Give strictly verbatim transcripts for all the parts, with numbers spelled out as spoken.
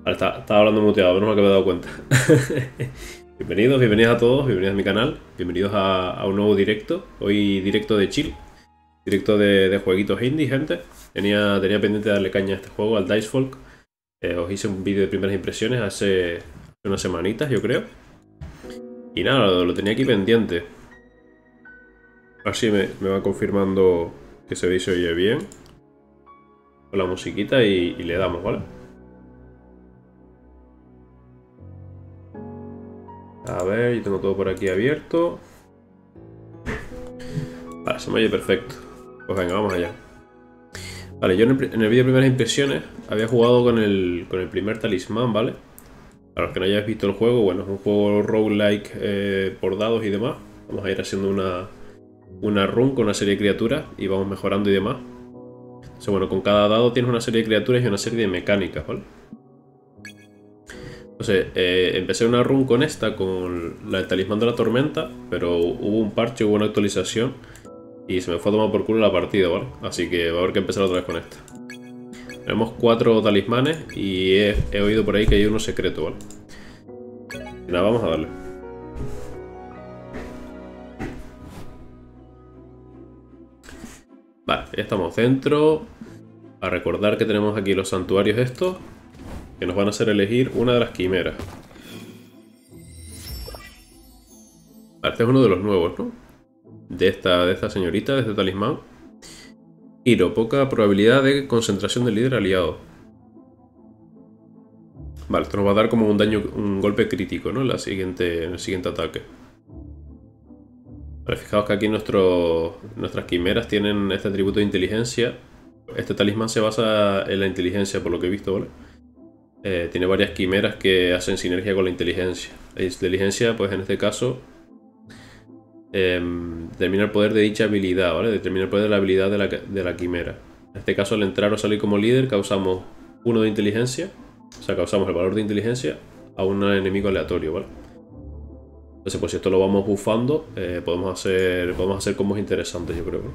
Vale, está- estaba hablando muteado, no me he dado cuenta. Bienvenidos, bienvenidos a todos, bienvenidos a mi canal, bienvenidos a, a un nuevo directo. Hoy directo de chill, directo de, de jueguitos indie, gente. Tenía, tenía pendiente de darle caña a este juego, al Dicefolk. Eh, os hice un vídeo de primeras impresiones hace unas semanitas, yo creo. Y nada, lo, lo tenía aquí pendiente. Así me, me va confirmando que se ve y se oye bien. Con la musiquita y, y le damos, ¿vale? A ver, yo tengo todo por aquí abierto. Vale, se me oye perfecto. Pues venga, vamos allá. Vale, yo en el, en el vídeo de primeras impresiones había jugado con el, con el primer talismán, ¿vale? Para los que no hayáis visto el juego, bueno, es un juego roguelike eh, por dados y demás. Vamos a ir haciendo una, una run con una serie de criaturas y vamos mejorando y demás. Entonces, bueno, con cada dado tienes una serie de criaturas y una serie de mecánicas, ¿vale? Entonces, eh, empecé una run con esta, con la del talismán de la tormenta, pero hubo un parche, hubo una actualización y se me fue a tomar por culo la partida, ¿vale? Así que va a haber que empezar otra vez con esta. Tenemos cuatro talismanes y he, he oído por ahí que hay uno secreto, ¿vale? Y nada, vamos a darle. Vale, ya estamos dentro. A recordar que tenemos aquí los santuarios estos, que nos van a hacer elegir una de las quimeras. Vale, este es uno de los nuevos, ¿no? De esta, de esta señorita, de este talismán. Hiro, poca probabilidad de concentración del líder aliado. Vale, esto nos va a dar como un daño, un golpe crítico, ¿no? En, la siguiente, en el siguiente ataque. Vale, fijaos que aquí nuestro, nuestras quimeras tienen este atributo de inteligencia. Este talismán se basa en la inteligencia, por lo que he visto, ¿vale? Eh, tiene varias quimeras que hacen sinergia con la inteligencia. La inteligencia, pues en este caso, eh, determina el poder de dicha habilidad, ¿vale? Determina el poder de la habilidad de la, de la quimera. En este caso, al entrar o salir como líder, causamos uno de inteligencia. O sea, causamos el valor de inteligencia a un enemigo aleatorio, ¿vale? Entonces, pues si esto lo vamos buffando, eh, podemos hacer podemos hacer combos interesantes, yo creo, ¿no?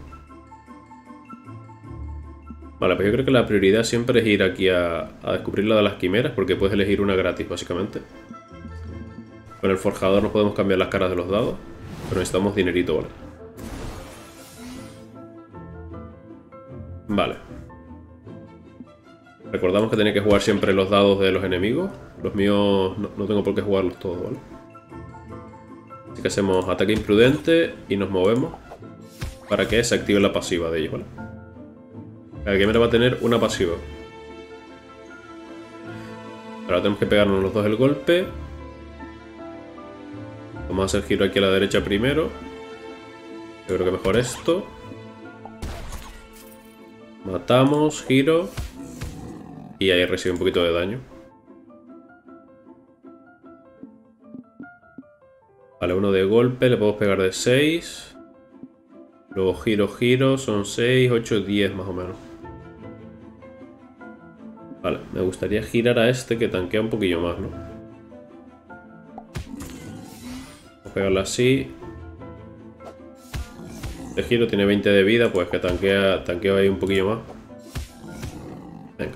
Vale, pues yo creo que la prioridad siempre es ir aquí a, a descubrir la de las quimeras, porque puedes elegir una gratis, básicamente. Con el forjador no podemos cambiar las caras de los dados, pero necesitamos dinerito, ¿vale? Vale. Recordamos que tenéis que jugar siempre los dados de los enemigos. Los míos no, no tengo por qué jugarlos todos, ¿vale? Así que hacemos ataque imprudente y nos movemos para que se active la pasiva de ellos, ¿vale? Cada quimera va a tener una pasiva. Ahora tenemos que pegarnos los dos el golpe. Vamos a hacer giro aquí a la derecha primero. Yo creo que mejor esto. Matamos, giro. Y ahí recibe un poquito de daño. Vale, uno de golpe, le podemos pegar de seis. Luego giro, giro, son seis, ocho, diez más o menos. Vale, me gustaría girar a este que tanquea un poquillo más, ¿no? Vamos a pegarle así. Este giro tiene veinte de vida, pues que tanquea, tanquea ahí un poquillo más. Venga.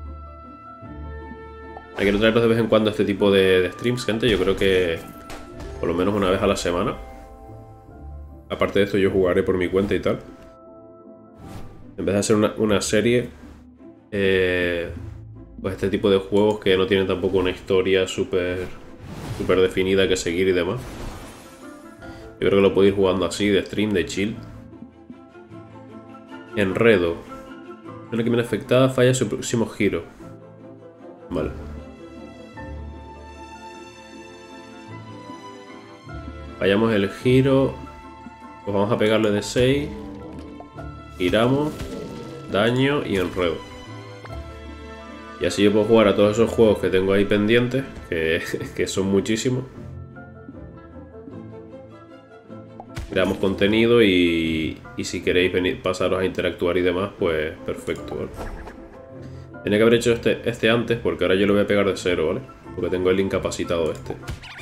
Hay que traeros de vez en cuando este tipo de, de streams, gente. Yo creo que por lo menos una vez a la semana. Aparte de esto, yo jugaré por mi cuenta y tal. En vez de hacer una, una serie, eh, pues este tipo de juegos que no tienen tampoco una historia súper súper definida que seguir y demás. Yo creo que lo podéis ir jugando así, de stream, de chill. Enredo. Una quimera afectada falla su próximo giro. Vale. Fallamos el giro. Pues vamos a pegarle de seis. Giramos. Daño y enredo. Y así yo puedo jugar a todos esos juegos que tengo ahí pendientes. Que, que son muchísimos. Creamos contenido y, y si queréis venir, pasaros a interactuar y demás, pues perfecto, ¿vale? Tenía que haber hecho este, este antes porque ahora yo lo voy a pegar de cero, ¿vale? Porque tengo el incapacitado este.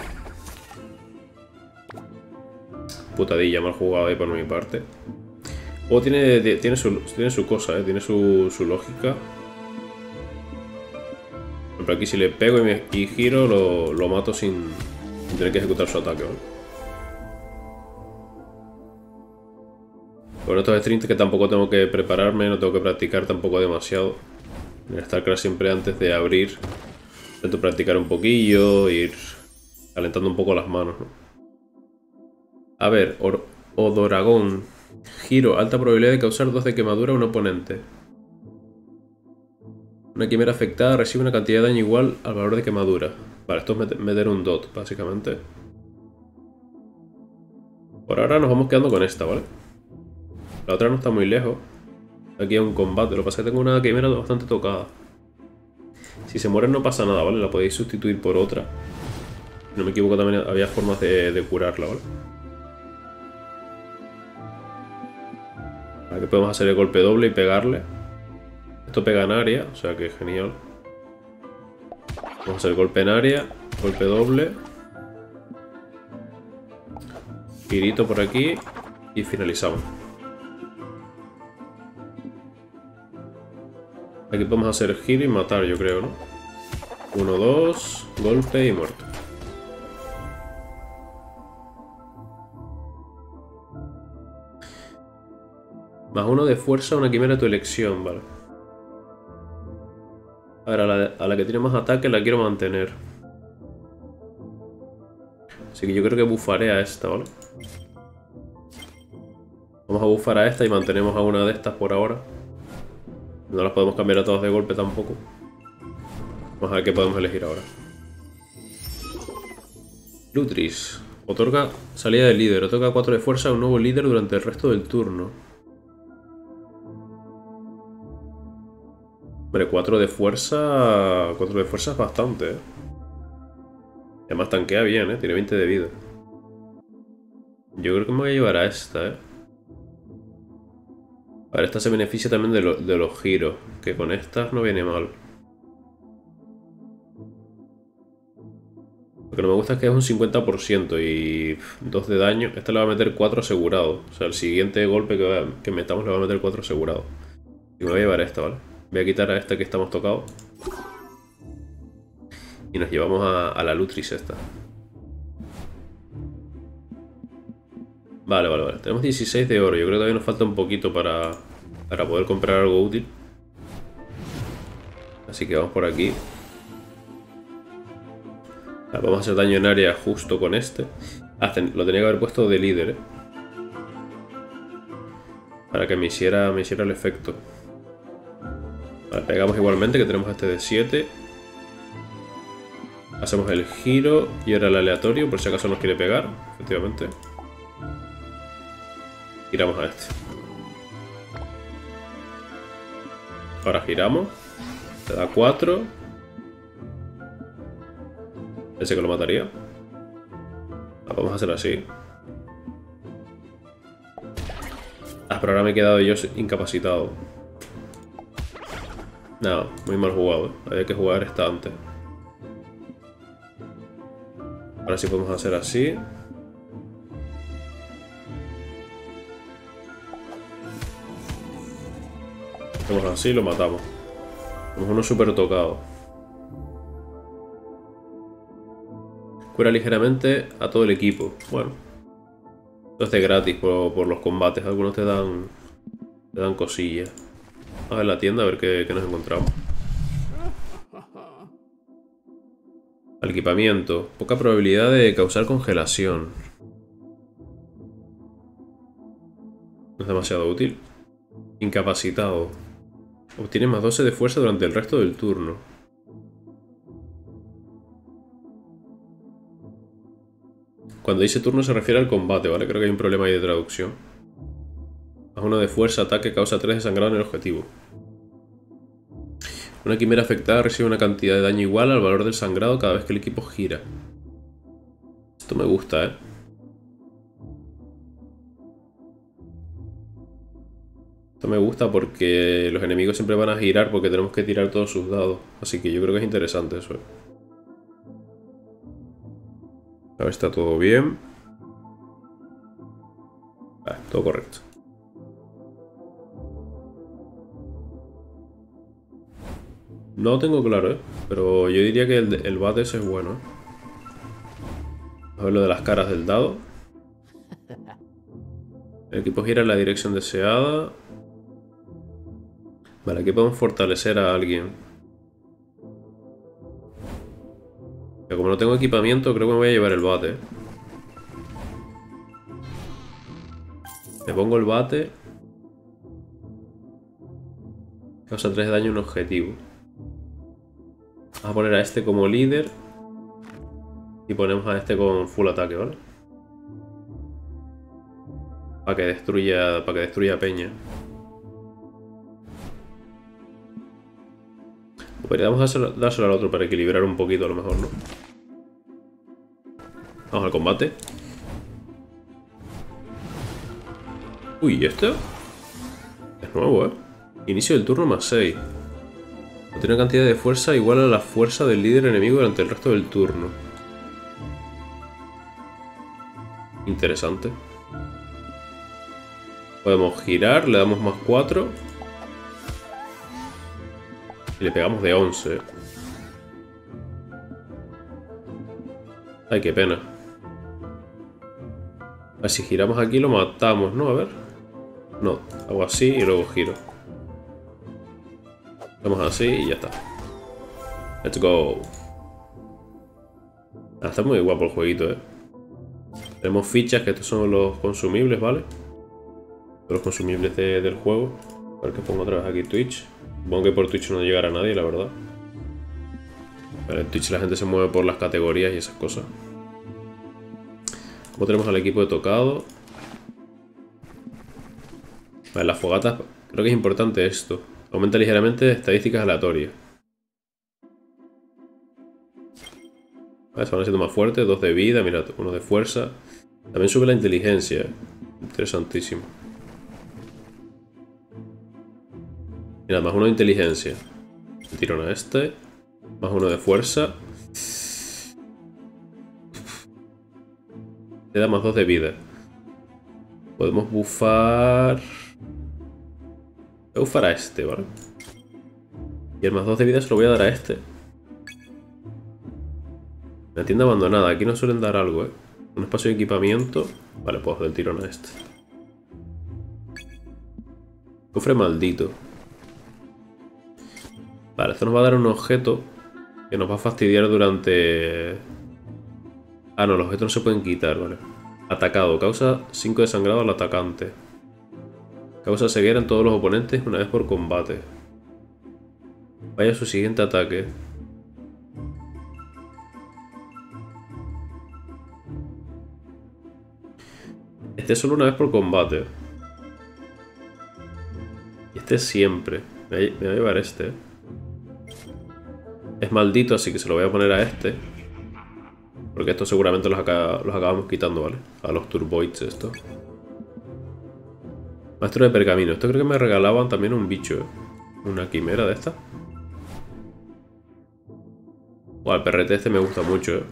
Putadilla, mal jugado ahí por mi parte. O tiene, tiene, su, tiene su cosa, ¿eh? Tiene su, su lógica. Pero aquí si le pego y, me, y giro, lo, lo mato sin, sin tener que ejecutar su ataque, ¿vale? Con estos streams que tampoco tengo que prepararme, no tengo que practicar tampoco demasiado. En StarCraft siempre antes de abrir intento practicar un poquillo, ir calentando un poco las manos, ¿no? A ver, Or Odoragón. Giro, alta probabilidad de causar dos de quemadura a un oponente. Una quimera afectada recibe una cantidad de daño igual al valor de quemadura. Vale, esto es met meter un dot, básicamente. Por ahora nos vamos quedando con esta, ¿vale? La otra no está muy lejos. Aquí hay un combate, lo que pasa es que tengo una quimera bastante tocada. Si se muere no pasa nada, ¿vale? La podéis sustituir por otra. Si no me equivoco también había formas de, de curarla, ¿vale? Aquí podemos hacer el golpe doble y pegarle. Esto pega en área, o sea que genial. Vamos a hacer el golpe en área, golpe doble. Girito por aquí y finalizamos. Aquí podemos hacer giro y matar, yo creo, ¿no? Uno, dos, golpe y muerto. Más uno de fuerza, una quimera a tu elección, vale. Ahora, a la, a la que tiene más ataque la quiero mantener. Así que yo creo que bufaré a esta, ¿vale? Vamos a bufar a esta y mantenemos a una de estas por ahora. No las podemos cambiar a todas de golpe tampoco. Vamos a ver qué podemos elegir ahora. Lutris. Otorga salida de líder. Otorga cuatro de fuerza a un nuevo líder durante el resto del turno. Hombre, cuatro de fuerza... cuatro de fuerza es bastante, ¿eh? Además tanquea bien, ¿eh? Tiene veinte de vida. Yo creo que me voy a llevar a esta, ¿eh? A ver, esta se beneficia también de, lo, de los giros, que con estas no viene mal. Lo que no me gusta es que es un cincuenta por ciento y dos de daño. Esta le va a meter cuatro asegurado. O sea, el siguiente golpe que, va, que metamos le va a meter cuatro asegurado. Y me voy a llevar a esta, ¿vale? Voy a quitar a esta que estamos tocados. Y nos llevamos a, a la Lutris esta. Vale, vale, vale. Tenemos dieciséis de oro. Yo creo que todavía nos falta un poquito para, para poder comprar algo útil. Así que vamos por aquí. Vamos a hacer daño en área justo con este. Ah, lo tenía que haber puesto de líder, ¿eh? Para que me hiciera, me hiciera el efecto. Vale, pegamos igualmente, que tenemos este de siete. Hacemos el giro y ahora el aleatorio, por si acaso nos quiere pegar, efectivamente. Giramos a este. Ahora giramos. Te da cuatro. Ese que lo mataría. Ah, vamos a hacer así. Ah, pero ahora me he quedado yo incapacitado. No, muy mal jugado, ¿eh? Había que jugar esta antes. Ahora sí podemos hacer así. Hacemos así y lo matamos. Tenemos uno súper tocado. Cura ligeramente a todo el equipo. Bueno. Esto es de gratis por, por los combates. Algunos te dan, te dan cosillas. Vamos a ver la tienda a ver qué, qué nos encontramos. Al equipamiento. Poca probabilidad de causar congelación. No es demasiado útil. Incapacitado. Obtiene más doce de fuerza durante el resto del turno. Cuando dice turno se refiere al combate, ¿vale? Creo que hay un problema ahí de traducción. Más uno de fuerza, ataque, causa tres de sangrado en el objetivo. Una quimera afectada recibe una cantidad de daño igual al valor del sangrado cada vez que el equipo gira. Esto me gusta, ¿eh? Esto me gusta porque los enemigos siempre van a girar porque tenemos que tirar todos sus dados. Así que yo creo que es interesante eso, ¿eh? A ver, está todo bien. Ah, todo correcto. No lo tengo claro, ¿eh? Pero yo diría que el, el bat ese es bueno, ¿eh? A ver lo de las caras del dado. El equipo gira en la dirección deseada. Vale, aquí podemos fortalecer a alguien. Pero como no tengo equipamiento, creo que me voy a llevar el bate. Le pongo el bate. Causa tres de daño a un objetivo. Vamos a poner a este como líder. Y ponemos a este con full ataque, ¿vale? Para que destruya. Para que destruya peña. Podríamos dárselo, dárselo al otro para equilibrar un poquito a lo mejor, ¿no? Vamos al combate. Uy, ¿y esto? Es nuevo, ¿eh? Inicio del turno más seis. Tiene una cantidad de fuerza igual a la fuerza del líder enemigo durante el resto del turno. Interesante. Podemos girar, le damos más cuatro. Y le pegamos de once. Ay, qué pena. A ver, si giramos aquí lo matamos, ¿no? A ver. No, hago así y luego giro. Hacemos así y ya está. Let's go. Ah, está muy guapo el jueguito, ¿eh? Tenemos fichas, que estos son los consumibles, ¿vale? Los consumibles de, del juego. A ver que pongo otra vez aquí Twitch. Supongo que por Twitch no llegará a nadie, la verdad. Pero en Twitch la gente se mueve por las categorías y esas cosas. Como tenemos al equipo de tocado. Vale, las fogatas, creo que es importante esto. Aumenta ligeramente estadísticas aleatorias. Vale, se van haciendo más fuertes, dos de vida, mirad, uno de fuerza. También sube la inteligencia. Interesantísimo. Mirad, más uno de inteligencia. Tirón a este. Más uno de fuerza. Te da más dos de vida. Podemos bufar... Voy a bufar a este, ¿vale? Y el más dos de vida se lo voy a dar a este. La tienda abandonada. Aquí nos suelen dar algo, ¿eh? Un espacio de equipamiento. Vale, pues del tirón a este. Cofre maldito. Vale, esto nos va a dar un objeto que nos va a fastidiar durante... Ah, no, los objetos no se pueden quitar, vale. Atacado. Causa cinco de sangrado al atacante. Causa ceguera en todos los oponentes una vez por combate. Vaya a su siguiente ataque. Este es solo una vez por combate. Y este siempre. Me voy a llevar este. Es maldito, así que se lo voy a poner a este. Porque estos seguramente los, acá, los acabamos quitando, ¿vale? A los turboids estos. Maestro de pergamino. Esto creo que me regalaban también un bicho, ¿eh? Una quimera de esta. Buah, el perrete este me gusta mucho, ¿eh?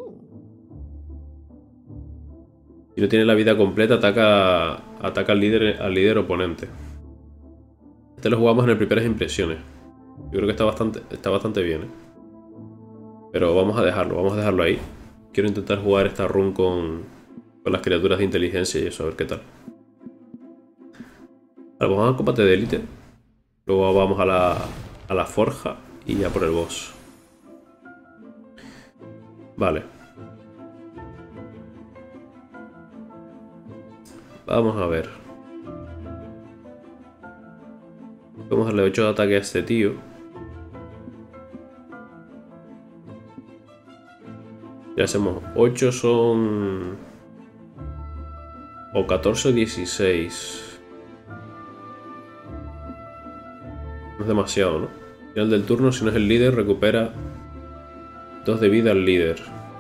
Si no tiene la vida completa, ataca, ataca al, líder, al líder oponente. Este lo jugamos en el primeras impresiones. Yo creo que está bastante, está bastante bien, ¿eh? Pero vamos a dejarlo, vamos a dejarlo ahí. Quiero intentar jugar esta run con, con las criaturas de inteligencia y eso, a ver qué tal. Vale, pues vamos al combate de élite. Luego vamos a la, a la forja y ya por el boss. Vale. Vamos a ver. Vamos a darle ocho de ataque a este tío. Ya hacemos ocho, son... O catorce o dieciséis. No es demasiado, ¿no? Al final del turno, si no es el líder, recupera dos de vida al líder.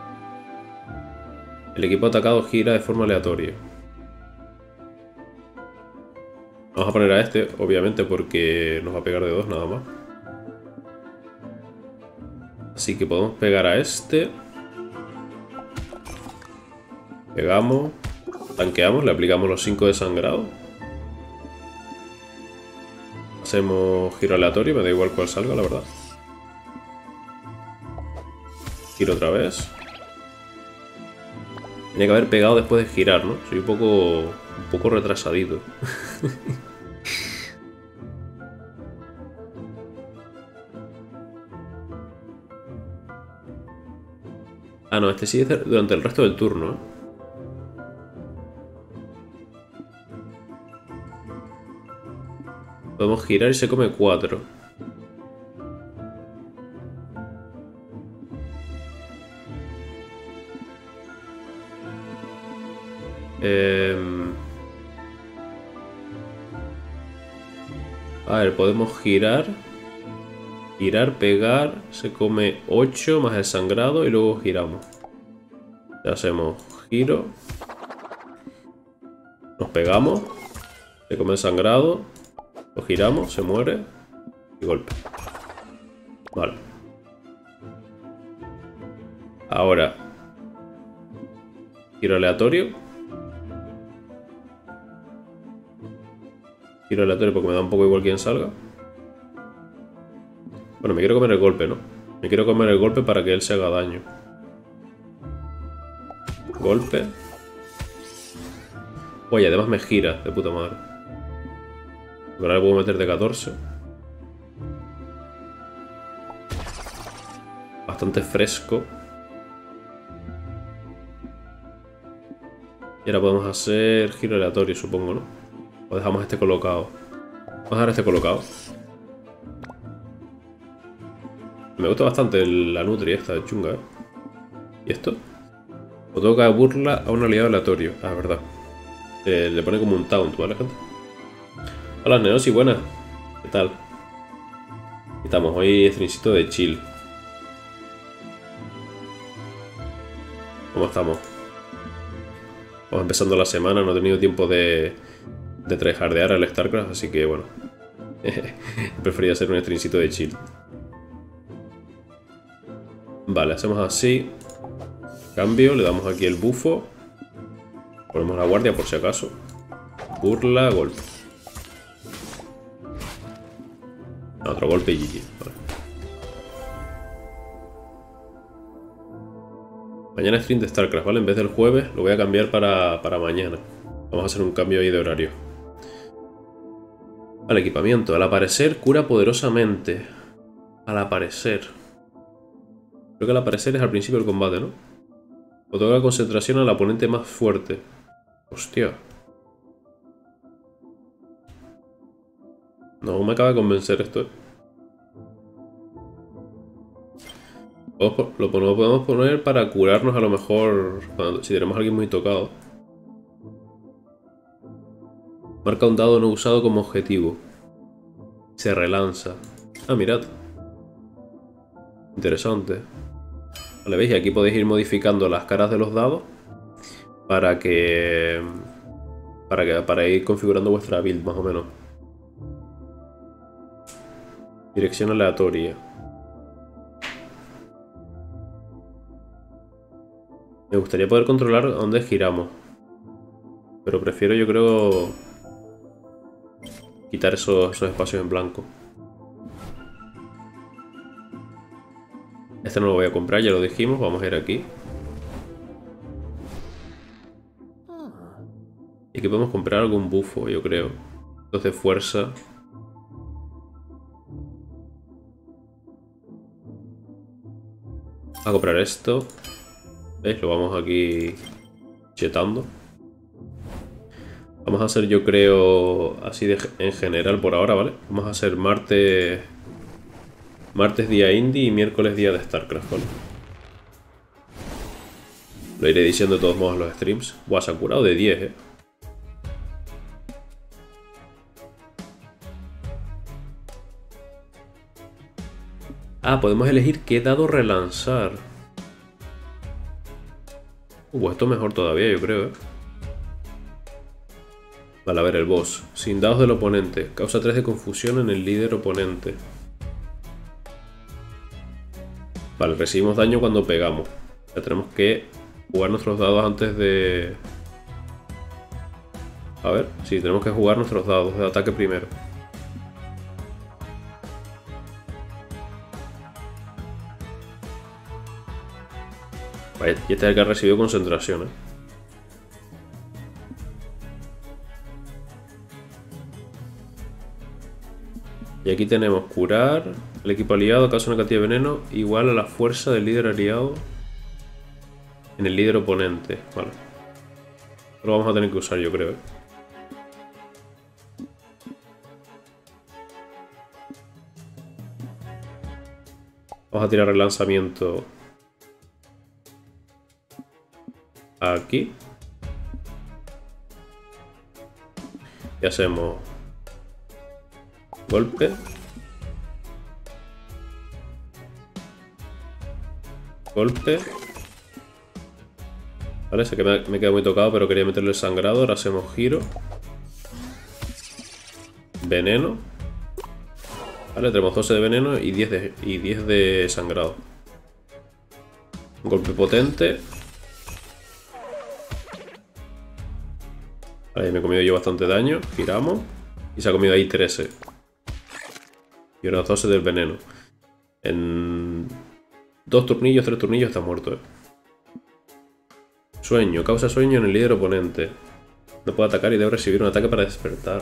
El equipo atacado gira de forma aleatoria. Vamos a poner a este, obviamente, porque nos va a pegar de dos nada más. Así que podemos pegar a este. Pegamos, tanqueamos, le aplicamos los cinco de sangrado. Hacemos giro aleatorio, me da igual cuál salga, la verdad. Giro otra vez. Tenía que haber pegado después de girar, ¿no? Soy un poco, un poco retrasadito. Ah, no, este sí es durante el resto del turno, ¿eh? Podemos girar y se come cuatro. Eh... A ver, podemos girar. Girar, pegar, se come ocho más el sangrado y luego giramos. Ya hacemos giro. Nos pegamos. Se come el sangrado. Lo giramos, se muere. Y golpe. Vale. Ahora. Giro aleatorio. Giro aleatorio porque me da un poco igual quién salga. Bueno, me quiero comer el golpe, ¿no? Me quiero comer el golpe para que él se haga daño. Golpe. Oye, además me gira, de puta madre. Ahora le puedo meter de catorce. Bastante fresco. Y ahora podemos hacer giro aleatorio, supongo, ¿no? O dejamos este colocado. Vamos a dejar este colocado. Me gusta bastante el, la nutria esta chunga, ¿eh? ¿Y esto? O toca burla a un aliado aleatorio. Ah, verdad. Eh, le pone como un taunt, ¿vale, gente? Hola, Neosi, buenas. ¿Qué tal? Estamos hoy streamcito de chill. ¿Cómo estamos? Vamos empezando la semana, no he tenido tiempo de, de tryhardear al StarCraft, así que bueno. Prefería hacer un streamcito de chill. Vale, hacemos así. Cambio, le damos aquí el bufo. Ponemos la guardia por si acaso. Burla, golpe. Otro golpe y G G. Vale. Mañana stream de StarCraft, ¿vale? En vez del jueves lo voy a cambiar para, para mañana. Vamos a hacer un cambio ahí de horario. Vale, equipamiento. Al aparecer, cura poderosamente. Al aparecer. Creo que al aparecer es al principio del combate, ¿no? Otorga concentración al oponente más fuerte. Hostia. No me acaba de convencer esto, ¿eh? Lo podemos poner para curarnos a lo mejor cuando, si tenemos a alguien muy tocado. Marca un dado no usado como objetivo. Se relanza. Ah, mirad. Interesante. Vale, veis, y aquí podéis ir modificando las caras de los dados para que para que para ir configurando vuestra build más o menos. Dirección aleatoria. Me gustaría poder controlar dónde giramos, pero prefiero, yo creo, quitar esos, esos espacios en blanco. Este no lo voy a comprar, ya lo dijimos. Vamos a ir aquí. Y aquí podemos comprar algún bufo, yo creo. Dos de fuerza. A comprar esto. ¿Veis? Lo vamos aquí chetando. Vamos a hacer, yo creo, así de, en general por ahora, ¿vale? Vamos a hacer martes... Martes día indie y miércoles día de StarCraft, ¿vale? Lo iré diciendo de todos modos en los streams. Buah, se ha curado de diez, eh. Ah, podemos elegir qué dado relanzar. Uh, esto mejor todavía, yo creo, eh. Vale, a ver, el boss. Sin dados del oponente. Causa tres de confusión en el líder oponente. Vale, recibimos daño cuando pegamos. Ya tenemos que jugar nuestros dados antes de... A ver, sí, tenemos que jugar nuestros dados de ataque primero. Vale, y este es el que ha recibido concentración, ¿eh? Y aquí tenemos curar. El equipo aliado causa una cantidad de veneno igual a la fuerza del líder aliado en el líder oponente. Vale. Lo vamos a tener que usar, yo creo, ¿eh? Vamos a tirar el lanzamiento aquí. Y hacemos golpe. Golpe. Vale, sé que me, me queda muy tocado, pero quería meterle el sangrado. Ahora hacemos giro. Veneno. Vale, tenemos doce de veneno y diez de, y diez de sangrado. Golpe potente. Vale, me he comido yo bastante daño. Giramos. Y se ha comido ahí trece. Y ahora doce del veneno. En dos turnillos, tres turnillos está muerto, eh. Sueño. Causa sueño en el líder oponente. No puede atacar y debe recibir un ataque para despertar.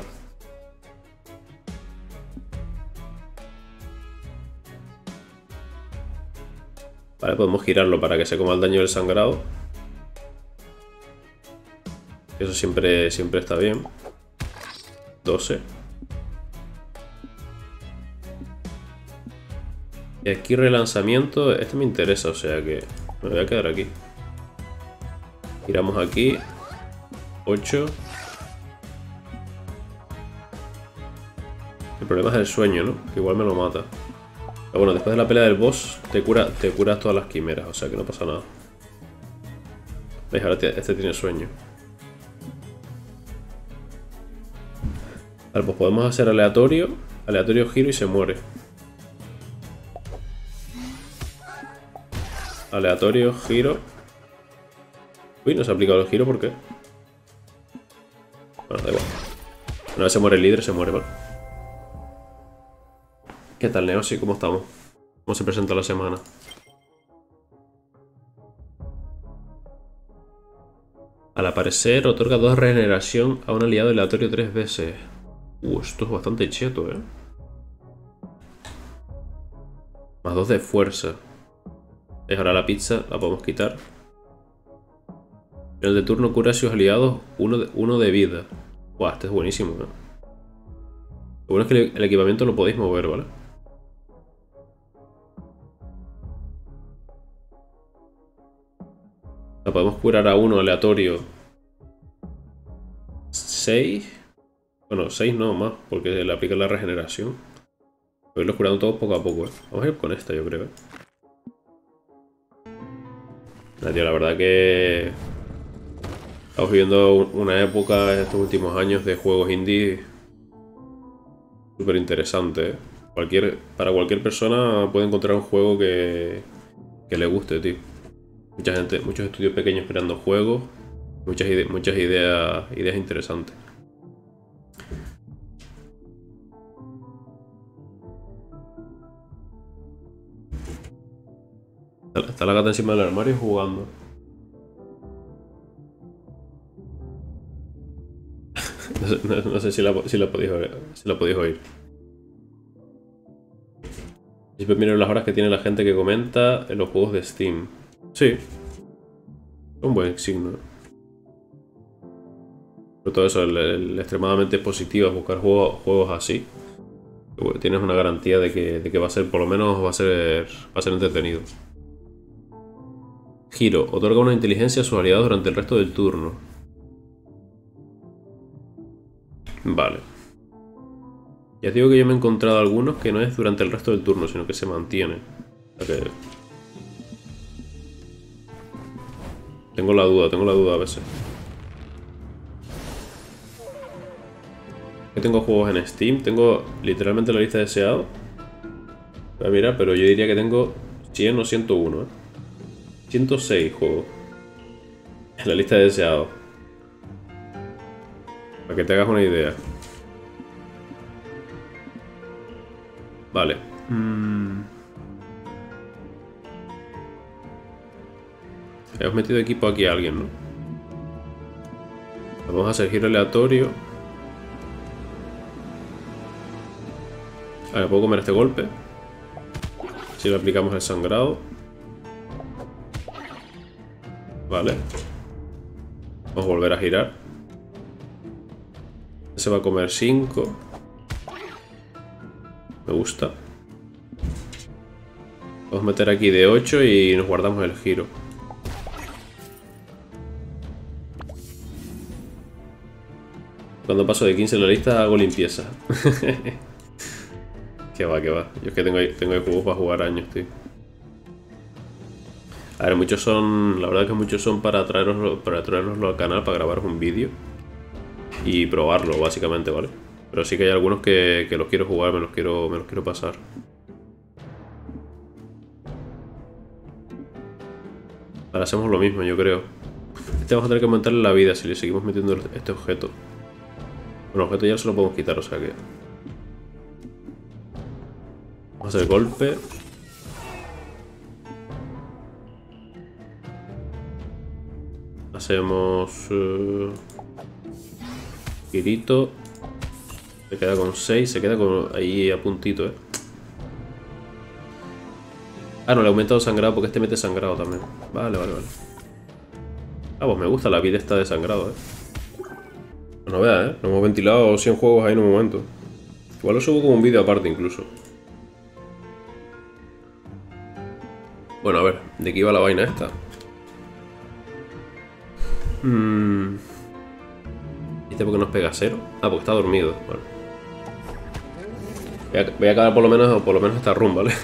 Vale, podemos girarlo para que se coma el daño del sangrado. Eso siempre, siempre está bien. doce. Y aquí relanzamiento. Este me interesa, o sea que me voy a quedar aquí. Giramos aquí. ocho. El problema es el sueño, ¿no? Que igual me lo mata. Pero bueno, después de la pelea del boss te, cura, te curas todas las quimeras, o sea que no pasa nada. ¿Veis? Ahora este tiene sueño. Vale, pues podemos hacer aleatorio. Aleatorio giro y se muere. Aleatorio giro. Uy, no se ha aplicado el giro, ¿por qué? Bueno, da igual. Una vez se muere el líder, se muere, ¿vale? ¿Qué tal, Neosi? ¿Cómo estamos? ¿Cómo se presenta la semana? Al aparecer, otorga dos de regeneración a un aliado aleatorio tres veces. Uh, esto es bastante cheto, ¿eh? Más dos de fuerza. Es ahora la pizza, la podemos quitar. En el de turno cura a sus aliados uno de, uno de vida. Buah, este es buenísimo, ¿eh? Lo bueno es que el, el equipamiento lo podéis mover, ¿vale? La podemos curar a uno aleatorio. seis. Bueno, seis no más, porque le aplica la regeneración. Voy a irlos curando todos poco a poco, ¿eh? Vamos a ir con esta, yo creo, ¿eh? Nah, tío, la verdad que estamos viviendo una época en estos últimos años de juegos indie súper interesante, ¿eh? Cualquier, para cualquier persona puede encontrar un juego que, que le guste, tío. Mucha gente, muchos estudios pequeños creando juegos, muchas, ide muchas ideas, ideas interesantes. Está la gata encima del armario jugando. No sé, no, no sé si, la, si, la podéis oír, si la podéis oír. Siempre miro las horas que tiene la gente que comenta en los juegos de Steam. Sí. Un buen signo. Pero todo eso, el, el extremadamente positivo es buscar juegos, juegos así. Tienes una garantía de que, de que va a ser, por lo menos va a ser, va a ser entretenido. Giro. Otorga una inteligencia a sus aliados durante el resto del turno. Vale. Ya digo que yo me he encontrado algunos que no es durante el resto del turno, sino que se mantiene. O sea que... Tengo la duda, tengo la duda a veces. Yo tengo juegos en Steam, tengo literalmente la lista de deseados. Voy a mirar, pero yo diría que tengo cien o ciento uno, ¿eh? ciento seis juegos en la lista de deseados. Para que te hagas una idea. Vale. Mm. Hemos metido equipo aquí a alguien, ¿no? Vamos a hacer giro aleatorio. Vale, puedo comer este golpe. Si le aplicamos el sangrado. Vale. Vamos a volver a girar. Se va a comer cinco. Me gusta. Vamos a meter aquí de ocho y nos guardamos el giro. Cuando paso de quince en la lista hago limpieza. Que va, que va. Yo es que tengo ahí, tengo ahí juegos para jugar años, tío. A ver, muchos son... La verdad que muchos son para traeroslo, para traeroslo al canal, para grabaros un vídeo. Y probarlo, básicamente, ¿vale? Pero sí que hay algunos que, que los quiero jugar, me los quiero, me los quiero pasar. Ahora hacemos lo mismo, yo creo. Este vamos a tener que aumentarle la vida si le seguimos metiendo este objeto. Bueno, el objeto ya se lo podemos quitar, o sea que... Vamos a hacer golpe. Hacemos... Uh, girito. Se queda con seis, se queda con ahí a puntito, eh. Ah, no, le he aumentado sangrado porque este mete sangrado también. Vale, vale, vale. Ah, pues me gusta la vida esta de sangrado, eh. No veas, eh. Nos hemos ventilado cien juegos ahí en un momento. Igual lo subo como un vídeo aparte incluso. Bueno, a ver, ¿de qué iba la vaina esta? Hmm. ¿Este por qué nos pega cero? Ah, porque está dormido. Bueno. Voy a, voy a acabar por lo menos, por lo menos esta run, ¿vale?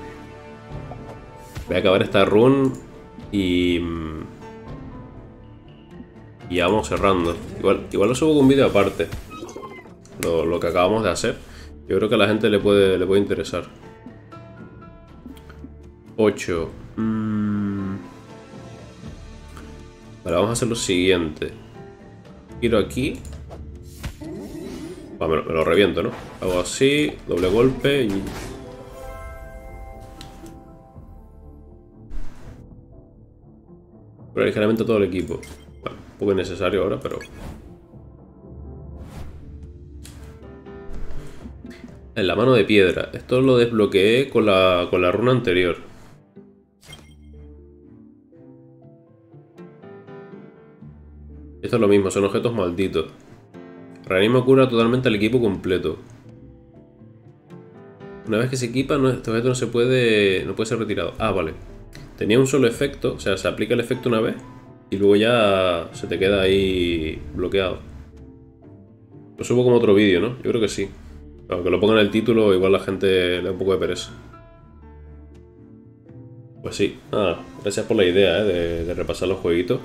Voy a acabar esta run y... Y ya vamos cerrando. Igual, igual lo subo con un vídeo aparte. Lo, lo que acabamos de hacer. Yo creo que a la gente le puede, le puede interesar. ocho. Mm. Vale, vamos a hacer lo siguiente. Giro aquí. Va, me, lo, me lo reviento, ¿no? Hago así, doble golpe y... Pero ligeramente todo el equipo. Bueno, un poco innecesario ahora, pero... En la mano de piedra. Esto lo desbloqueé con la, con la runa anterior. Esto es lo mismo, son objetos malditos. Reanima cura totalmente al equipo completo. Una vez que se equipa, no, este objeto no se puede, no puede ser retirado. Ah, vale. Tenía un solo efecto, o sea, se aplica el efecto una vez y luego ya se te queda ahí bloqueado. Lo subo como otro vídeo, ¿no? Yo creo que sí. Aunque lo ponga en el título, igual la gente le da un poco de pereza. Pues sí. Ah, gracias por la idea, ¿eh? De, de repasar los jueguitos.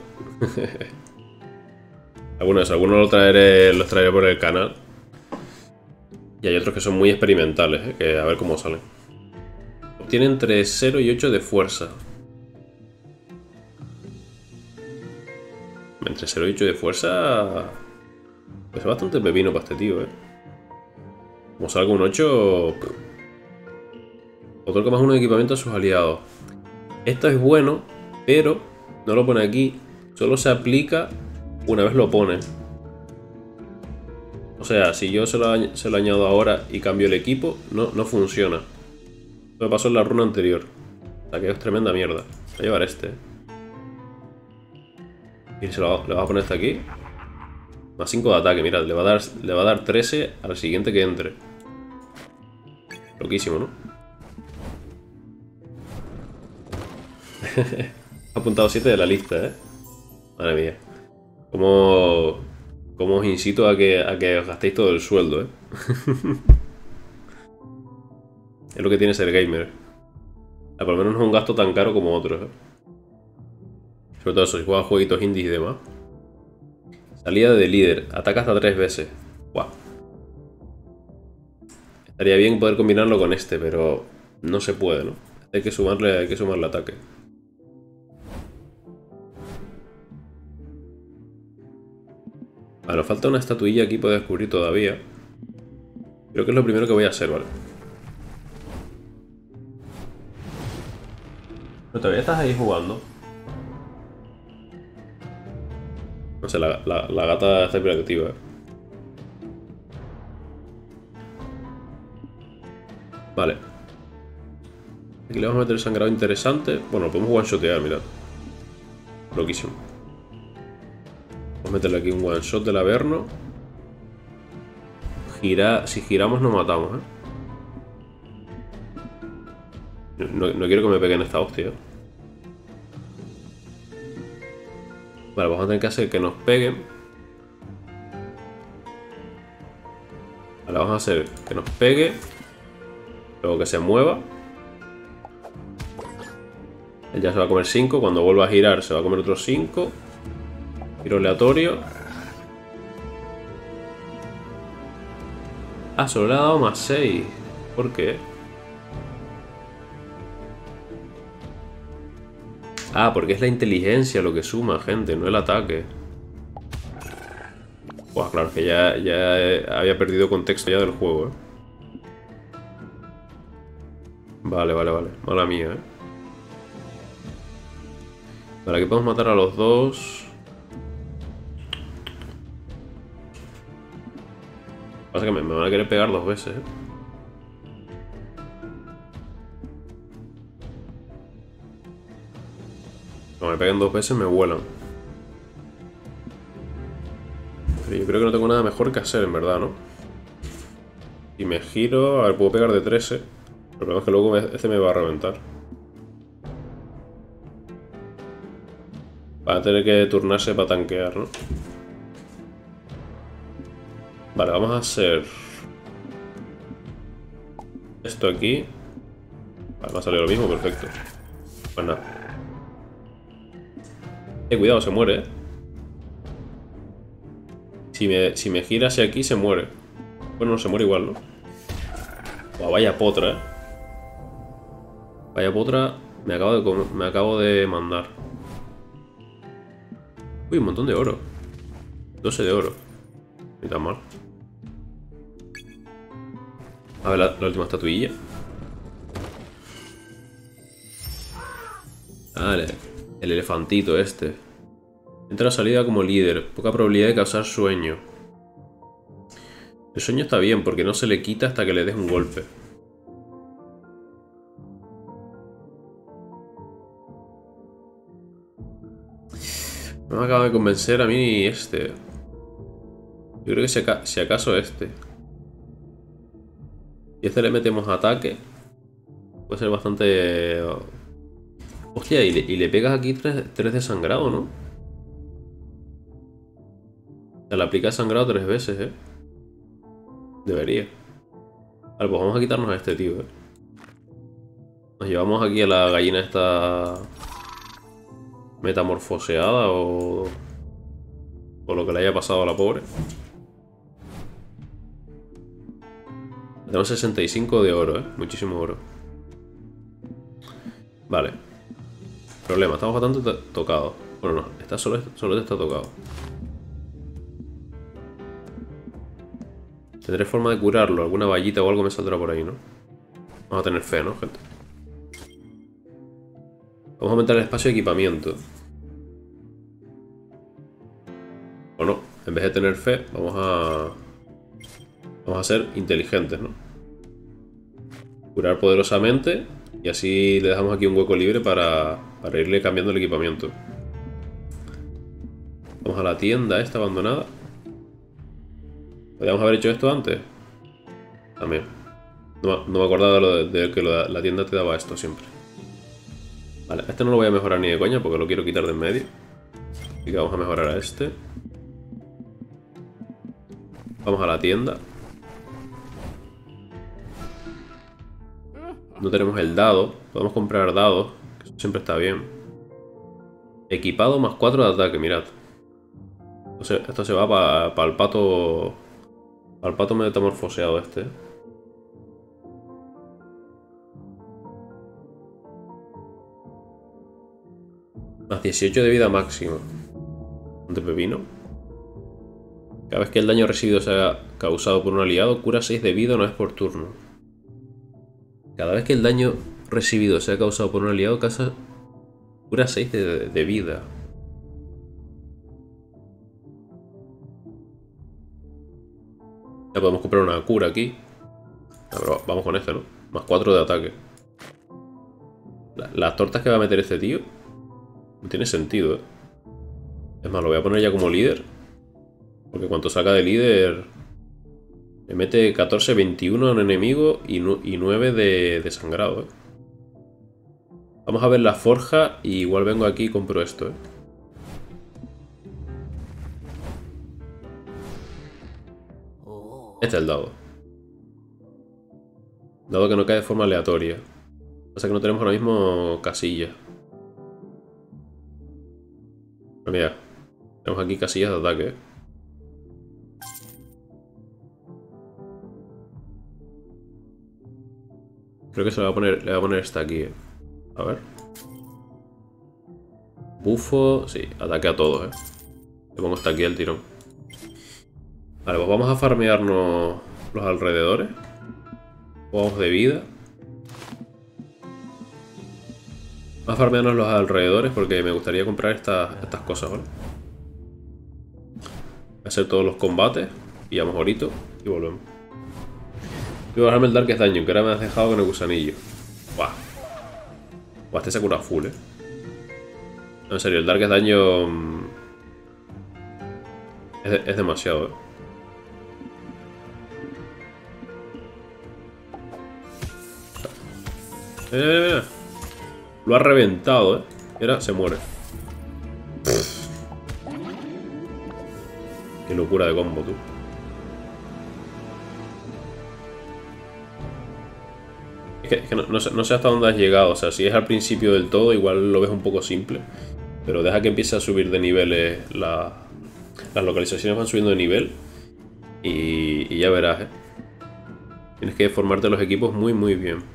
Algunos, algunos los traeré, los traeré por el canal. Y hay otros que son muy experimentales, ¿eh? Que a ver cómo salen. Obtienen entre cero y ocho de fuerza. Entre cero y ocho de fuerza... Pues es bastante pepino para este tío, ¿eh? Como salga un ocho... Otorga más uno de equipamiento a sus aliados. Esto es bueno, pero no lo pone aquí. Solo se aplica una vez lo pone. O sea, si yo se lo, se lo añado ahora y cambio el equipo, no, no funciona. Esto me pasó en la runa anterior. O sea que es tremenda mierda. Voy a llevar este. Y se lo, le va a poner este aquí. Más cinco de ataque, mirad, le va a dar, le va a dar trece al siguiente que entre. Loquísimo, ¿no? He apuntado siete de la lista, ¿eh? Madre mía. Como, como os incito a que, a que os gastéis todo el sueldo, ¿eh? Es lo que tiene ser gamer. Por lo menos no es un gasto tan caro como otros, ¿eh? Sobre todo eso, si juegas jueguitos indies y demás. Salida de líder. Ataca hasta tres veces. Guau. Estaría bien poder combinarlo con este, pero no se puede, ¿no? Hay que sumarle, hay que sumarle ataque. Vale, nos falta una estatuilla aquí para descubrir todavía. Creo que es lo primero que voy a hacer, ¿vale? Pero todavía estás ahí jugando. sé, la, la, la gata está hiperactiva. ¿eh? Vale. Aquí le vamos a meter sangrado interesante. Bueno, podemos one-shotear, mirad. Loquísimo. Vamos a meterle aquí un one-shot del Averno. Gira... Si giramos nos matamos, ¿eh? No, no quiero que me peguen esta hostia. Vale, vamos a tener que hacer que nos peguen. Vale, vamos a hacer que nos pegue. Luego que se mueva. Él ya se va a comer cinco. Cuando vuelva a girar se va a comer otros cinco. Giro aleatorio. Ah, solo le ha dado más seis. ¿Por qué? Ah, porque es la inteligencia lo que suma, gente, no el ataque. Buah, claro, que ya, ya había perdido contexto ya del juego, ¿eh? Vale, vale, vale. Mala mía, ¿eh? Vale, aquí podemos matar a los dos. Pasa que me, me van a querer pegar dos veces, ¿eh? Cuando me peguen dos veces me vuelan. Pero yo creo que no tengo nada mejor que hacer, en verdad, ¿no? Y me giro... A ver, puedo pegar de trece. El problema es que luego este me va a reventar. Va a tener que turnarse para tanquear, ¿no? Vale, vamos a hacer... Esto aquí. Vale, me ha salido lo mismo, perfecto. Pues nada. Eh, cuidado, se muere, ¿eh? Si me, si me gira hacia aquí, se muere. Bueno, no se muere igual, ¿no? Oh, vaya potra, ¿eh? Vaya potra me acabo de, me acabo de mandar. Uy, un montón de oro. doce de oro. Ni tan mal. A ver la, la última estatuilla. Vale. El elefantito este. Entra a salida como líder. Poca probabilidad de causar sueño. El sueño está bien porque no se le quita hasta que le des un golpe. No me acaba de convencer a mí este. Yo creo que si, aca si acaso este. Y este le metemos ataque. Puede ser bastante... Hostia, y le, y le pegas aquí tres de sangrado, ¿no? Se le aplica sangrado tres veces, ¿eh? Debería. Vale, pues vamos a quitarnos a este tío, ¿eh? Nos llevamos aquí a la gallina esta... metamorfoseada o... o lo que le haya pasado a la pobre. Tenemos sesenta y cinco de oro, ¿eh? Muchísimo oro. Vale. Problema, estamos bastante tocados. Bueno, no, está solo, solo está tocado. Tendré forma de curarlo. Alguna vallita o algo me saldrá por ahí, ¿no? Vamos a tener fe, ¿no, gente? Vamos a aumentar el espacio de equipamiento. O no, en vez de tener fe, vamos a... Vamos a ser inteligentes, ¿no? Curar poderosamente. Y así le dejamos aquí un hueco libre para, para irle cambiando el equipamiento. Vamos a la tienda esta abandonada. ¿Podríamos haber hecho esto antes? También. No, no me acordaba de, lo de, de que lo, la tienda te daba esto siempre. Vale, este no lo voy a mejorar ni de coña porque lo quiero quitar de en medio. Así que vamos a mejorar a este. Vamos a la tienda. No tenemos el dado. Podemos comprar dados, que eso siempre está bien. Equipado más cuatro de ataque, mirad. Entonces, esto se va para pa el pato... Para el pato metamorfoseado este. Más dieciocho de vida máxima. De pepino. Cada vez que el daño recibido sea causado por un aliado, cura seis de vida una vez por turno. Cada vez que el daño recibido sea causado por un aliado, causa, cura seis de, de vida. podemos comprar una cura aquí. Ah, pero vamos con este, ¿no? Más cuatro de ataque. La, las tortas que va a meter este tío no tiene sentido, ¿eh? Es más, lo voy a poner ya como líder. Porque cuanto saca de líder... Me mete catorce, veintiuno en enemigo y, y nueve de, de sangrado, ¿eh? Vamos a ver la forja y igual vengo aquí y compro esto, ¿eh? Este es el dado. Dado que no cae de forma aleatoria. Pasa que no tenemos ahora mismo casillas. Pero mira, tenemos aquí casillas de ataque, ¿eh? Creo que se le va a poner, le voy a poner esta aquí, ¿eh? A ver. Bufo, sí, ataque a todos, ¿eh? Le pongo esta aquí al tirón. Vale, pues vamos a farmearnos los alrededores. Juegos de vida. Vamos a farmearnos los alrededores porque me gustaría comprar estas, estas cosas, ¿vale? Hacer todos los combates. Pillamos orito y volvemos. Voy a bajarme el Darkest Dungeon, que ahora me has dejado con el gusanillo. Buah. Buah, este se cura full, eh. No, en serio, el Darkest Dungeon es, de, es demasiado, eh. Mira, mira, mira. Lo ha reventado, eh. Y ahora se muere. Qué locura de combo, tú. Es que, es que no, no, sé, no sé hasta dónde has llegado. O sea, si es al principio del todo, igual lo ves un poco simple. Pero deja que empiece a subir de niveles. La, las localizaciones van subiendo de nivel. Y, y ya verás, eh. Tienes que formarte los equipos muy, muy bien.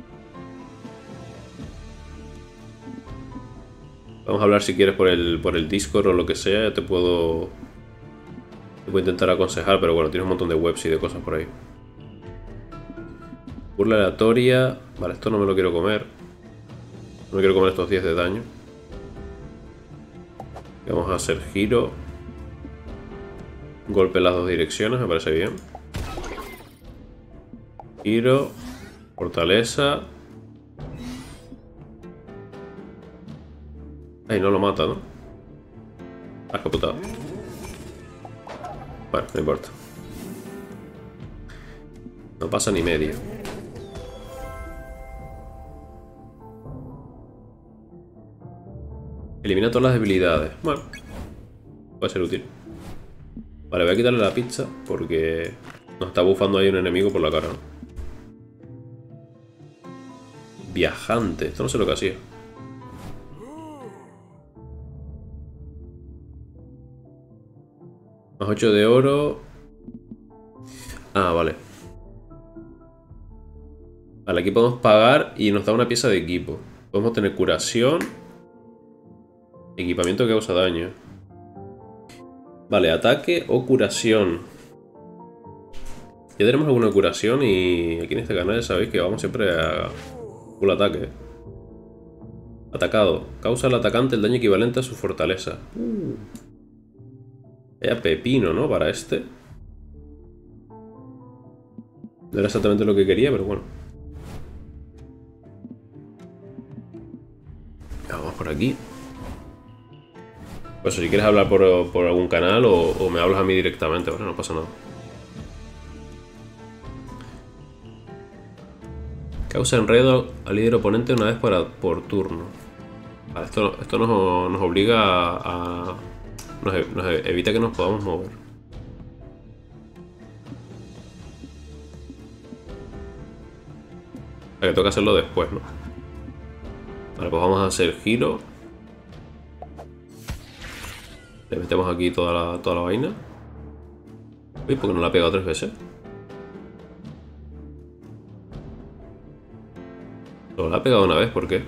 Vamos a hablar si quieres por el, por el Discord o lo que sea. Te puedo, te puedo intentar aconsejar, pero bueno, tienes un montón de webs y de cosas por ahí. Burla aleatoria. Vale, esto no me lo quiero comer. No me quiero comer estos diez de daño. Vamos a hacer giro. Golpe en las dos direcciones, me parece bien. Giro. Fortaleza. Ay, no lo mata, ¿no? Ah, qué putada. Bueno, no importa. No pasa ni medio. Elimina todas las debilidades. Bueno, puede ser útil. Vale, voy a quitarle la pizza porque nos está bufando ahí un enemigo por la cara, ¿no? Viajante. Esto no sé lo que hacía. Más ocho de oro. Ah, vale. Vale, aquí podemos pagar y nos da una pieza de equipo. Podemos tener curación. Equipamiento que causa daño. Vale, ataque o curación. Ya tenemos alguna curación y aquí en este canal ya sabéis que vamos siempre a full ataque. Atacado. Causa al atacante el daño equivalente a su fortaleza. Uh. Era pepino, ¿no? Para este. No era exactamente lo que quería, pero bueno. Vamos por aquí. Pues si quieres hablar por, por algún canal o, o me hablas a mí directamente, ¿vale? No pasa nada. Causa enredo al líder oponente una vez para, por turno. Vale, esto, esto nos, nos obliga a... Nos, nos evita que nos podamos mover. O sea, que toca hacerlo después, ¿no? Vale, pues vamos a hacer giro. Le metemos aquí toda la, toda la vaina. Uy, ¿por qué no la ha pegado tres veces? Solo la ha pegado una vez, ¿por qué?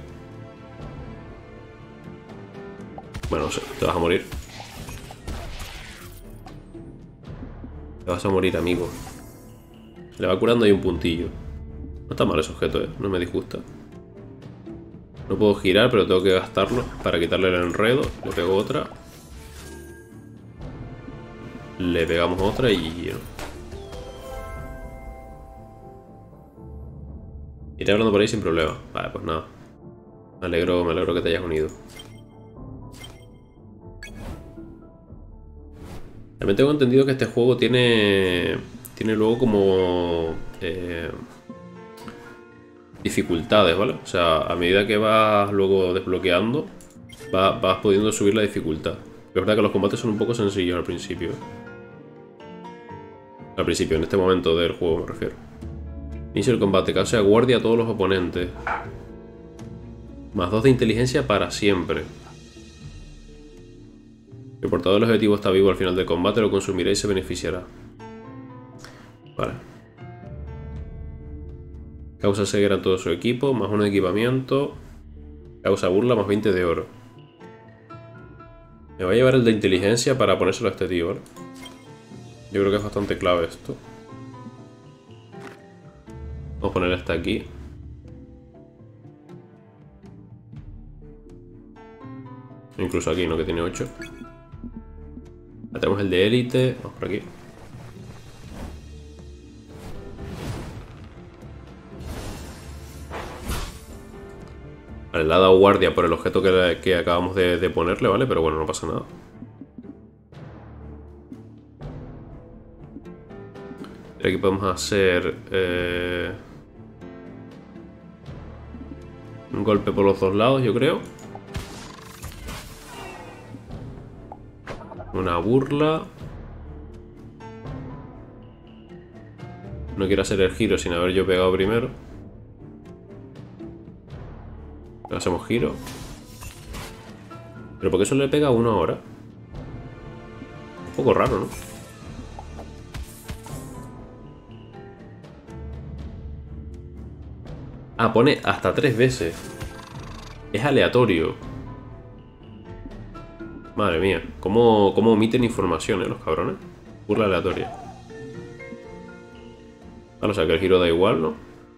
Bueno, no sé, te vas a morir. Te vas a morir, amigo. Le va curando ahí un puntillo. No está mal ese objeto, eh. No me disgusta. No puedo girar, pero tengo que gastarlo para quitarle el enredo. Le pego otra. Le pegamos otra y... Iré hablando por ahí sin problema. Vale, pues nada. Me alegro, me alegro que te hayas unido. También tengo entendido que este juego tiene... Tiene luego como... Eh, dificultades, ¿vale? O sea, a medida que vas luego desbloqueando, vas, vas pudiendo subir la dificultad. Es verdad que los combates son un poco sencillos al principio. Al principio, en este momento del juego me refiero. Inicio el combate, causa guardia a todos los oponentes. Más dos de inteligencia para siempre. El portador del objetivo está vivo al final del combate, lo consumirá y se beneficiará. Vale. Causa ceguera a todo su equipo, más uno de equipamiento. Causa burla, más veinte de oro. Me voy a llevar el de inteligencia para ponérselo a este tío, ¿vale? Yo creo que es bastante clave esto. Vamos a poner este aquí. Incluso aquí, ¿no? Que tiene ocho. Ya tenemos el de élite. Vamos por aquí. Vale, le ha dado guardia por el objeto que, que acabamos de, de ponerle, ¿vale? Pero bueno, no pasa nada. Y aquí podemos hacer... Eh, un golpe por los dos lados, yo creo. Una burla. No quiero hacer el giro sin haber yo pegado primero. Hacemos giro. Pero ¿por qué solo le pega uno ahora? Un poco raro, ¿no? Ah, pone hasta tres veces. Es aleatorio. Madre mía. ¿Cómo, cómo omiten información, eh, los cabrones? Burla aleatoria. Vale, o sea que el giro da igual, ¿no?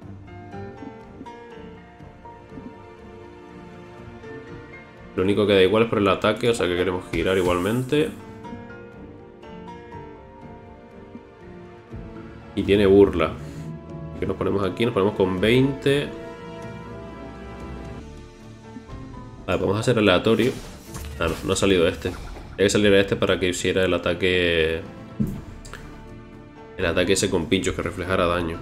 Lo único que da igual es por el ataque, o sea que queremos girar igualmente. Y tiene burla. Que nos ponemos aquí, nos ponemos con veinte. Vale, podemos hacer aleatorio. Ah, no, no ha salido este. Hay que salir a este para que hiciera el ataque. El ataque ese con pinchos que reflejara daño.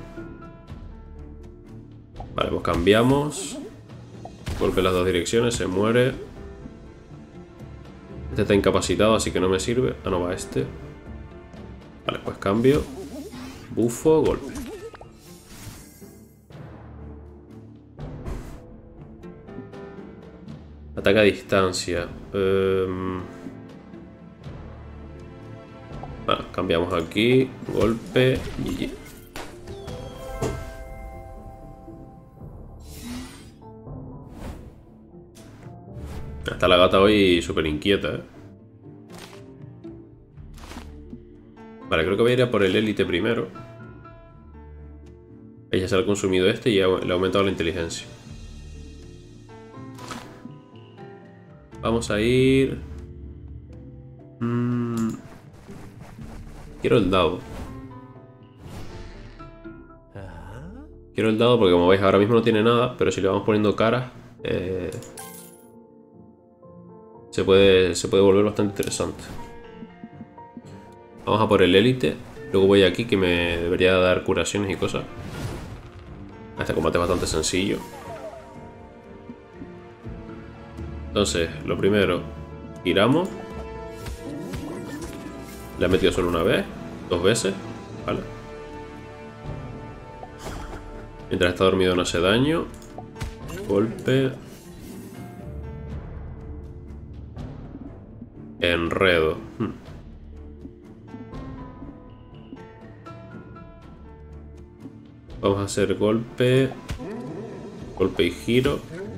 Vale, pues cambiamos. Golpe en las dos direcciones, se muere. Este está incapacitado, así que no me sirve. Ah, no va este. Vale, pues cambio. Bufo, golpe. Ataque a distancia. Um... Bueno, cambiamos aquí. Golpe y... Está la gata hoy súper inquieta, ¿eh? Vale, creo que voy a ir a por el élite primero. Ella se ha consumido este y le ha aumentado la inteligencia. Vamos a ir... Mm... Quiero el dado. Quiero el dado porque como veis ahora mismo no tiene nada, pero si le vamos poniendo caras... Eh... Se puede, se puede volver bastante interesante. Vamos a por el élite. Luego voy aquí que me debería dar curaciones y cosas. Este combate es bastante sencillo. Entonces, lo primero, giramos. Le he metido solo una vez, dos veces, ¿vale? Mientras está dormido no hace daño. Golpe. Enredo. Hmm. Vamos a hacer golpe. Golpe y giro.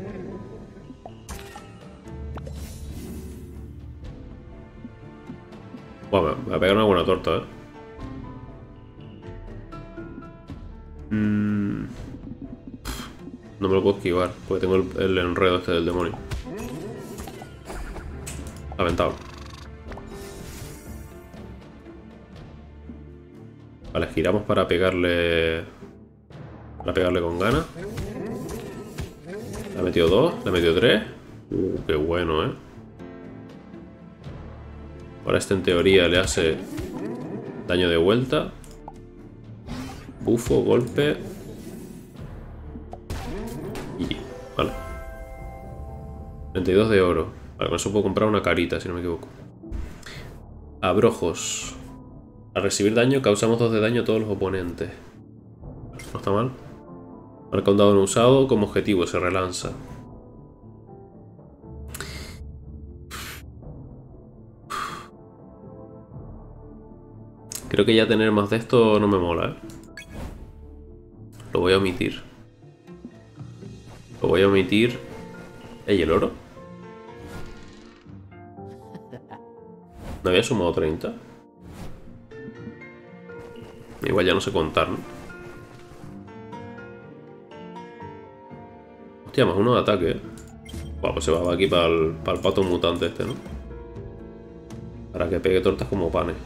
Bueno, me va a pegar una buena torta, ¿eh? Mm. No me lo puedo esquivar, porque tengo el, el enredo este del demonio. Lamentable. Vale, giramos para pegarle... Para pegarle con ganas. Le ha metido dos, le ha metido tres. Uh, qué bueno, ¿eh? Ahora este en teoría le hace daño de vuelta. Bufo, golpe. Y... vale. treinta y dos de oro. Vale, con eso puedo comprar una carita, si no me equivoco. Abrojos. Al recibir daño, causamos dos de daño a todos los oponentes. No está mal. Marca un dado no usado como objetivo, se relanza. Creo que ya tener más de esto no me mola, ¿eh? Lo voy a omitir. Lo voy a omitir. ¿Ey, el oro? ¿No había sumado treinta? Igual ya no sé contar, ¿no? Hostia, más uno de ataque, ¿eh? Buah, pues se va aquí para el, para el pato mutante este, ¿no? Para que pegue tortas como panes.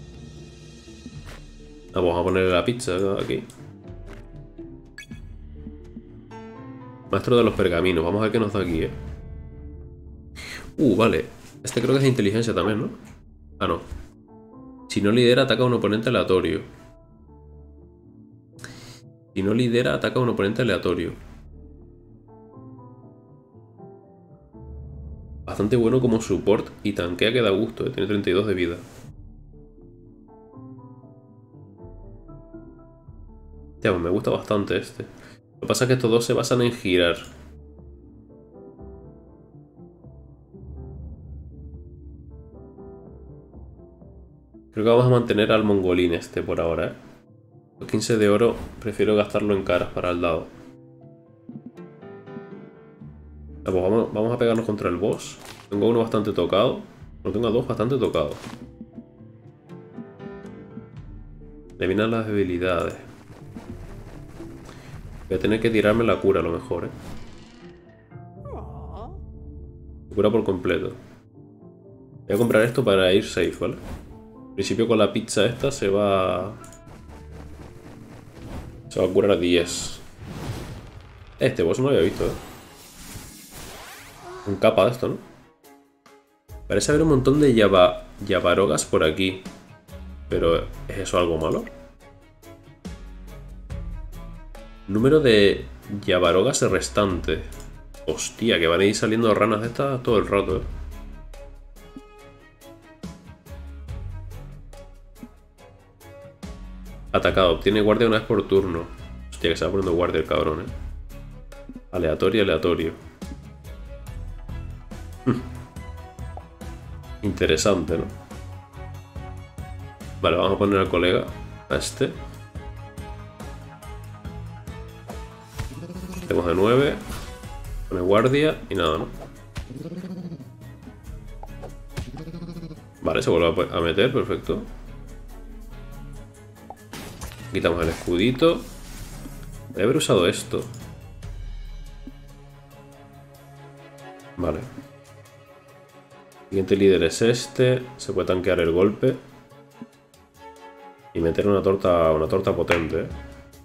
Ah, vamos a ponerle la pizza aquí. Maestro de los pergaminos. Vamos a ver qué nos da aquí, ¿eh? Uh, vale. Este creo que es de inteligencia también, ¿no? Ah, no. Si no lidera, ataca a un oponente aleatorio. Si no lidera, ataca a un oponente aleatorio. Bastante bueno como support y tanquea que da gusto, ¿eh? Tiene treinta y dos de vida. Ya, pues me gusta bastante este. Lo que pasa es que estos dos se basan en girar. Creo que vamos a mantener al mongolín este por ahora, ¿eh? Los quince de oro prefiero gastarlo en caras para el dado. Ya, pues vamos, vamos a pegarnos contra el boss. Tengo uno bastante tocado. No, tengo a dos bastante tocados. Eliminar las debilidades. Voy a tener que tirarme la cura a lo mejor, ¿eh? Cura por completo. Voy a comprar esto para ir safe, ¿vale? Al principio con la pizza esta se va... Se va a curar a diez. Este boss no lo había visto, ¿eh? Un capa de esto, ¿no? Parece haber un montón de yava... Yavarogas por aquí. Pero, ¿es eso algo malo? Número de Yavarogas restante. Hostia, que van a ir saliendo ranas de estas todo el rato, eh. Atacado. Obtiene guardia una vez por turno. Hostia, que se va poniendo guardia el cabrón, eh. Aleatorio, aleatorio. Interesante, ¿no? Vale, vamos a poner al colega. A este. Tenemos de nueve. Pone guardia y nada, ¿no? Vale, se vuelve a meter, perfecto. Quitamos el escudito. Voy a haber usado esto. Vale. Siguiente líder es este. Se puede tanquear el golpe. Y meter una torta, una torta potente, ¿eh?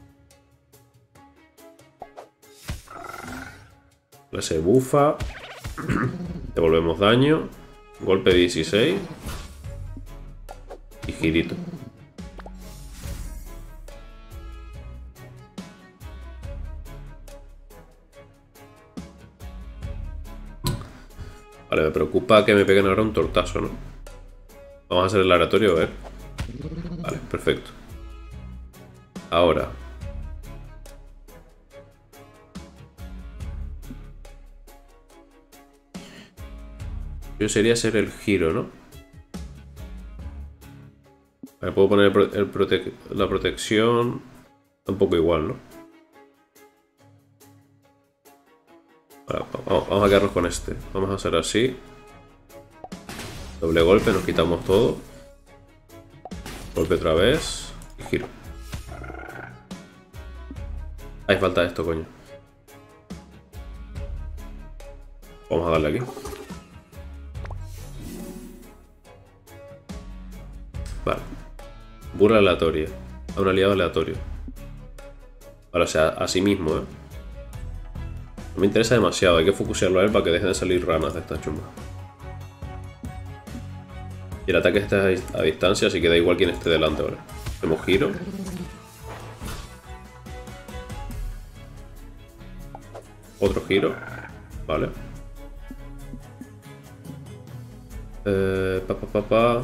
Se bufa. Devolvemos daño. Golpe dieciséis. Y girito. Vale, me preocupa que me peguen ahora un tortazo, ¿no? Vamos a hacer el aleatorio, a ver. Vale, perfecto. Ahora. Yo sería hacer el giro, ¿no? Vale, puedo poner el el prote la protección. Un poco igual, ¿no? Vale, vamos, vamos a quedarnos con este. Vamos a hacer así. Doble golpe, nos quitamos todo. Golpe otra vez. Y giro. Hay falta esto, coño. Vamos a darle aquí. Vale. Burla aleatoria. A un aliado aleatorio. Vale, o sea, a sí mismo, ¿eh? No me interesa demasiado, hay que focusearlo a él para que dejen de salir ranas de estas chumbas. Y el ataque está a distancia, así que da igual quién esté delante, ¿vale? Hacemos giro. Otro giro. Vale. Eh, pa, pa, pa, pa.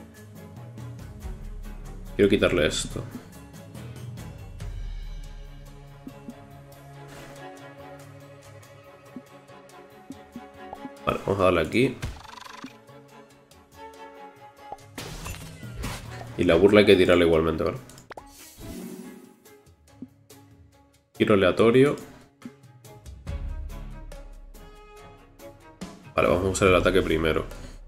Quiero quitarle esto. Vale, vamos a darle aquí. Y la burla hay que tirarla igualmente, ¿vale? Giro aleatorio. Vale, vamos a usar el ataque primero.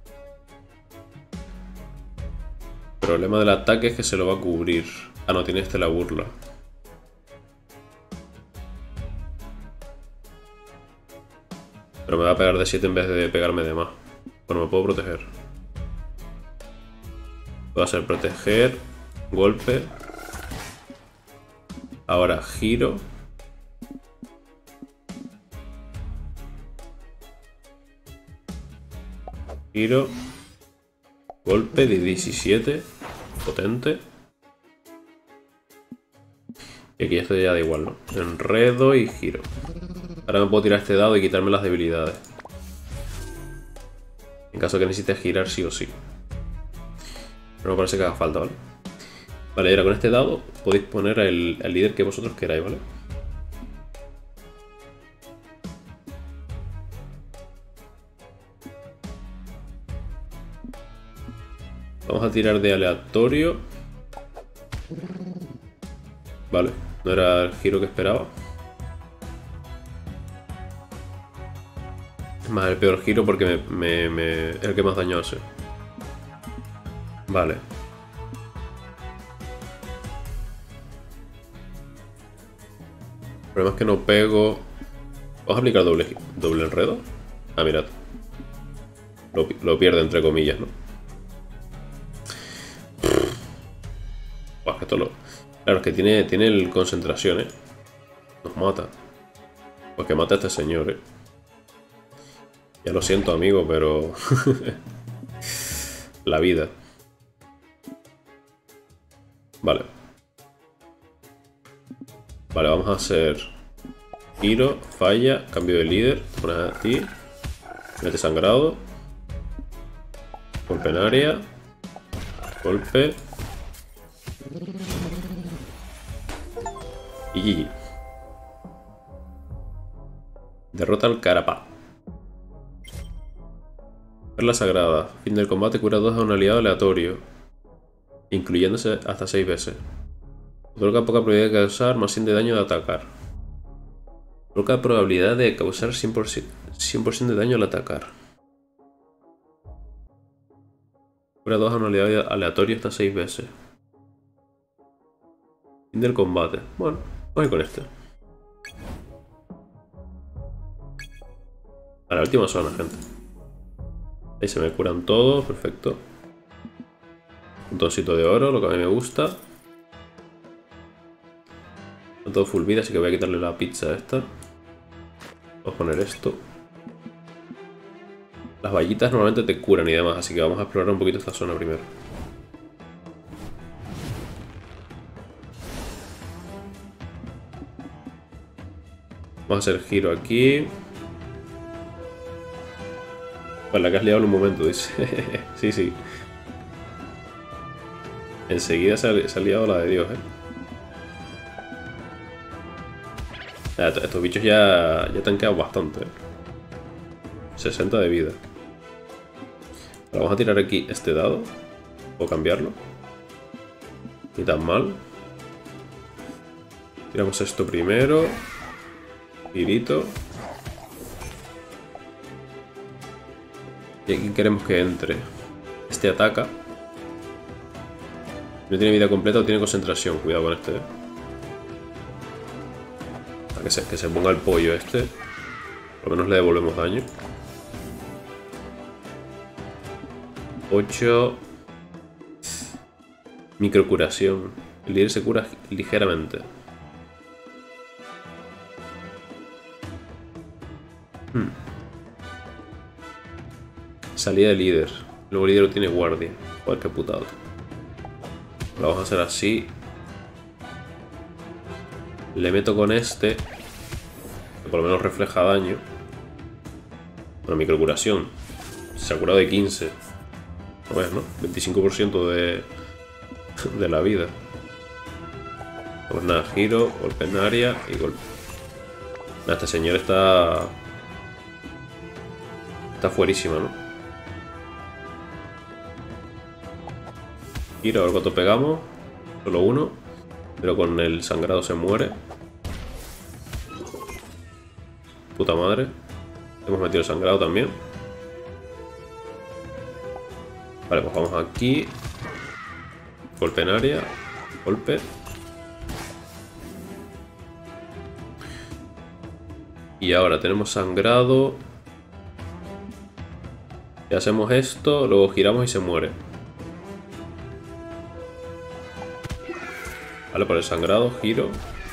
El problema del ataque es que se lo va a cubrir. Ah, no, tiene este la burla. Pero me va a pegar de siete en vez de pegarme de más. Bueno, me puedo proteger. Puedo hacer proteger, golpe. Ahora giro. Giro. Golpe de diecisiete. Potente. Y aquí esto ya da igual, ¿no? Enredo y giro. Ahora me puedo tirar este dado y quitarme las debilidades. En caso que necesite girar sí o sí. Pero me parece que haga falta, ¿vale? Vale, y ahora con este dado podéis poner el, el líder que vosotros queráis, ¿vale? Vamos a tirar de aleatorio. Vale, no era el giro que esperaba. Es más el peor giro porque me, me, me, es el que más daño hace. Vale. El problema es que no pego. ¿Vamos a aplicar doble, doble enredo? Ah, mirad. Lo, lo pierde entre comillas, ¿no? Buah, que esto lo... Claro, es que tiene, tiene el concentración, ¿eh? Nos mata. Pues que mata a este señor, ¿eh? Ya lo siento, amigo, pero... La vida. Vale. Vale, vamos a hacer... Giro, falla, cambio de líder. Pones a ti. Mete sangrado. Golpe en área. Golpe. Y G G. Derrota al Carapá. Perla sagrada. Fin del combate, cura dos a un aliado aleatorio, incluyéndose hasta seis veces. Otorga poca probabilidad de causar más cien de daño de atacar. Poca probabilidad de causar cien por ciento de daño al atacar. Cura dos a un aliado aleatorio hasta seis veces. Fin del combate. Bueno, vamos a ir con este. A la última zona, gente. Ahí se me curan todos, perfecto. Un toncito de oro, lo que a mí me gusta. Está todo full vida, así que voy a quitarle la pizza a esta. Vamos a poner esto. Las vallitas normalmente te curan y demás, así que vamos a explorar un poquito esta zona primero. Vamos a hacer giro aquí. Pues la que has liado en un momento, dice. Sí, sí. Enseguida se ha, se ha liado la de Dios, eh. Ah, estos bichos ya, ya te han quedado bastante, eh. sesenta de vida. Ahora vamos a tirar aquí este dado. Puedo cambiarlo. Ni tan mal. Tiramos esto primero. Girito. Y aquí queremos que entre. Este ataca. No tiene vida completa o tiene concentración. Cuidado con este. Para que se, que se ponga el pollo este. Por lo menos le devolvemos daño. ocho. Microcuración. El líder se cura ligeramente. Hmm. Salida de líder. El nuevo líder tiene guardia. Joder, qué putado. Lo vamos a hacer así. Le meto con este. Que por lo menos refleja daño. Bueno, microcuración. Se ha curado de quince. No ves, ¿no? veinticinco por ciento de, de la vida. Pues nada, giro, golpe en área y golpe. Nada, este señor está... Está fuerísima, ¿no? Giro, a ver cuánto pegamos. Solo uno. Pero con el sangrado se muere. Puta madre. Hemos metido el sangrado también. Vale, pues vamos aquí. Golpe en área. Golpe. Y ahora tenemos sangrado. Y hacemos esto, luego giramos y se muere. Vale, por el sangrado, giro.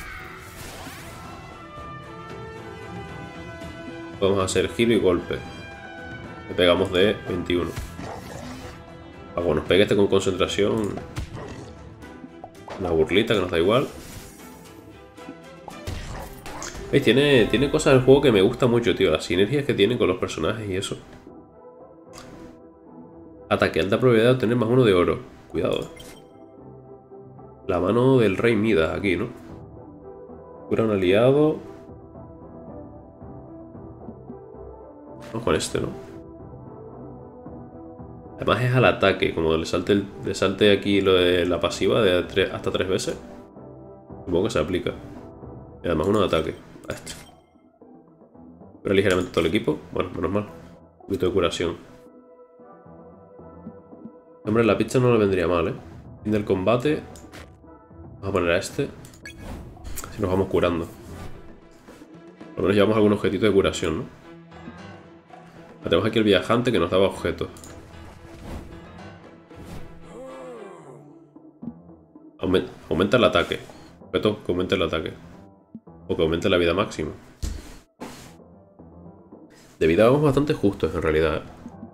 Podemos hacer giro y golpe. Le pegamos de veintiuno. Ah, bueno, nos pegue este con concentración. Una burlita que nos da igual. ¿Veis? Tiene, tiene cosas del juego que me gusta mucho, tío. Las sinergias que tiene con los personajes y eso. Ataque, alta probabilidad de obtener más uno de oro. Cuidado. La mano del rey Midas aquí, ¿no? Cura a un aliado. Vamos con este, ¿no? Además es al ataque. Como le salte, el, le salte aquí lo de la pasiva de tres, hasta tres veces. Supongo que se aplica. Y además uno de ataque. A este. Cura ligeramente todo el equipo. Bueno, menos mal. Un poquito de curación. Hombre, la pizza no le vendría mal, ¿eh? Fin del combate. Vamos a poner a este. Así nos vamos curando. Por lo menos llevamos algún objetito de curación, ¿no? Tenemos aquí el viajante que nos daba objetos. Aumenta, aumenta el ataque. Objeto que aumente el ataque. O que aumente la vida máxima. De vida vamos bastante justos en realidad, ¿eh?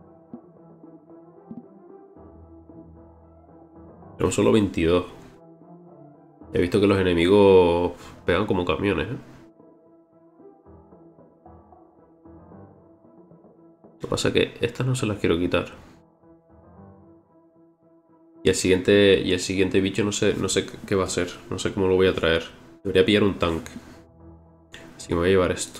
Tenemos solo veintidós. He visto que los enemigos pegan como camiones, ¿eh? Lo que pasa es que estas no se las quiero quitar. Y el siguiente, y el siguiente bicho no sé, no sé qué va a ser. No sé cómo lo voy a traer. Debería pillar un tanque. Así que me voy a llevar esto.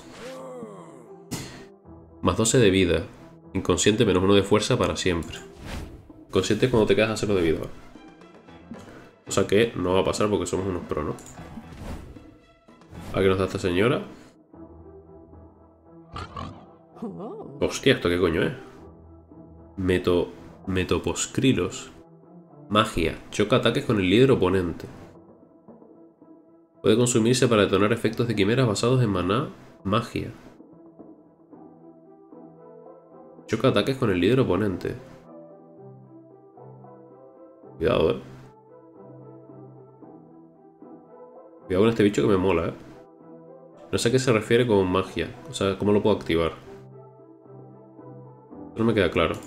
Más doce de vida. Inconsciente menos uno de fuerza para siempre. Inconsciente cuando te quedas a cero de vida. O sea que no va a pasar porque somos unos pro, ¿no? ¿A qué nos da esta señora? Hostia, ¿esto qué coño es? Meto... Metoposcrilos. Magia. Choca ataques con el líder oponente. Puede consumirse para detonar efectos de quimeras basados en maná. Magia. Choca ataques con el líder oponente. Cuidado, eh. Cuidado con este bicho que me mola, eh. No sé a qué se refiere con magia. O sea, ¿cómo lo puedo activar? No me queda claro.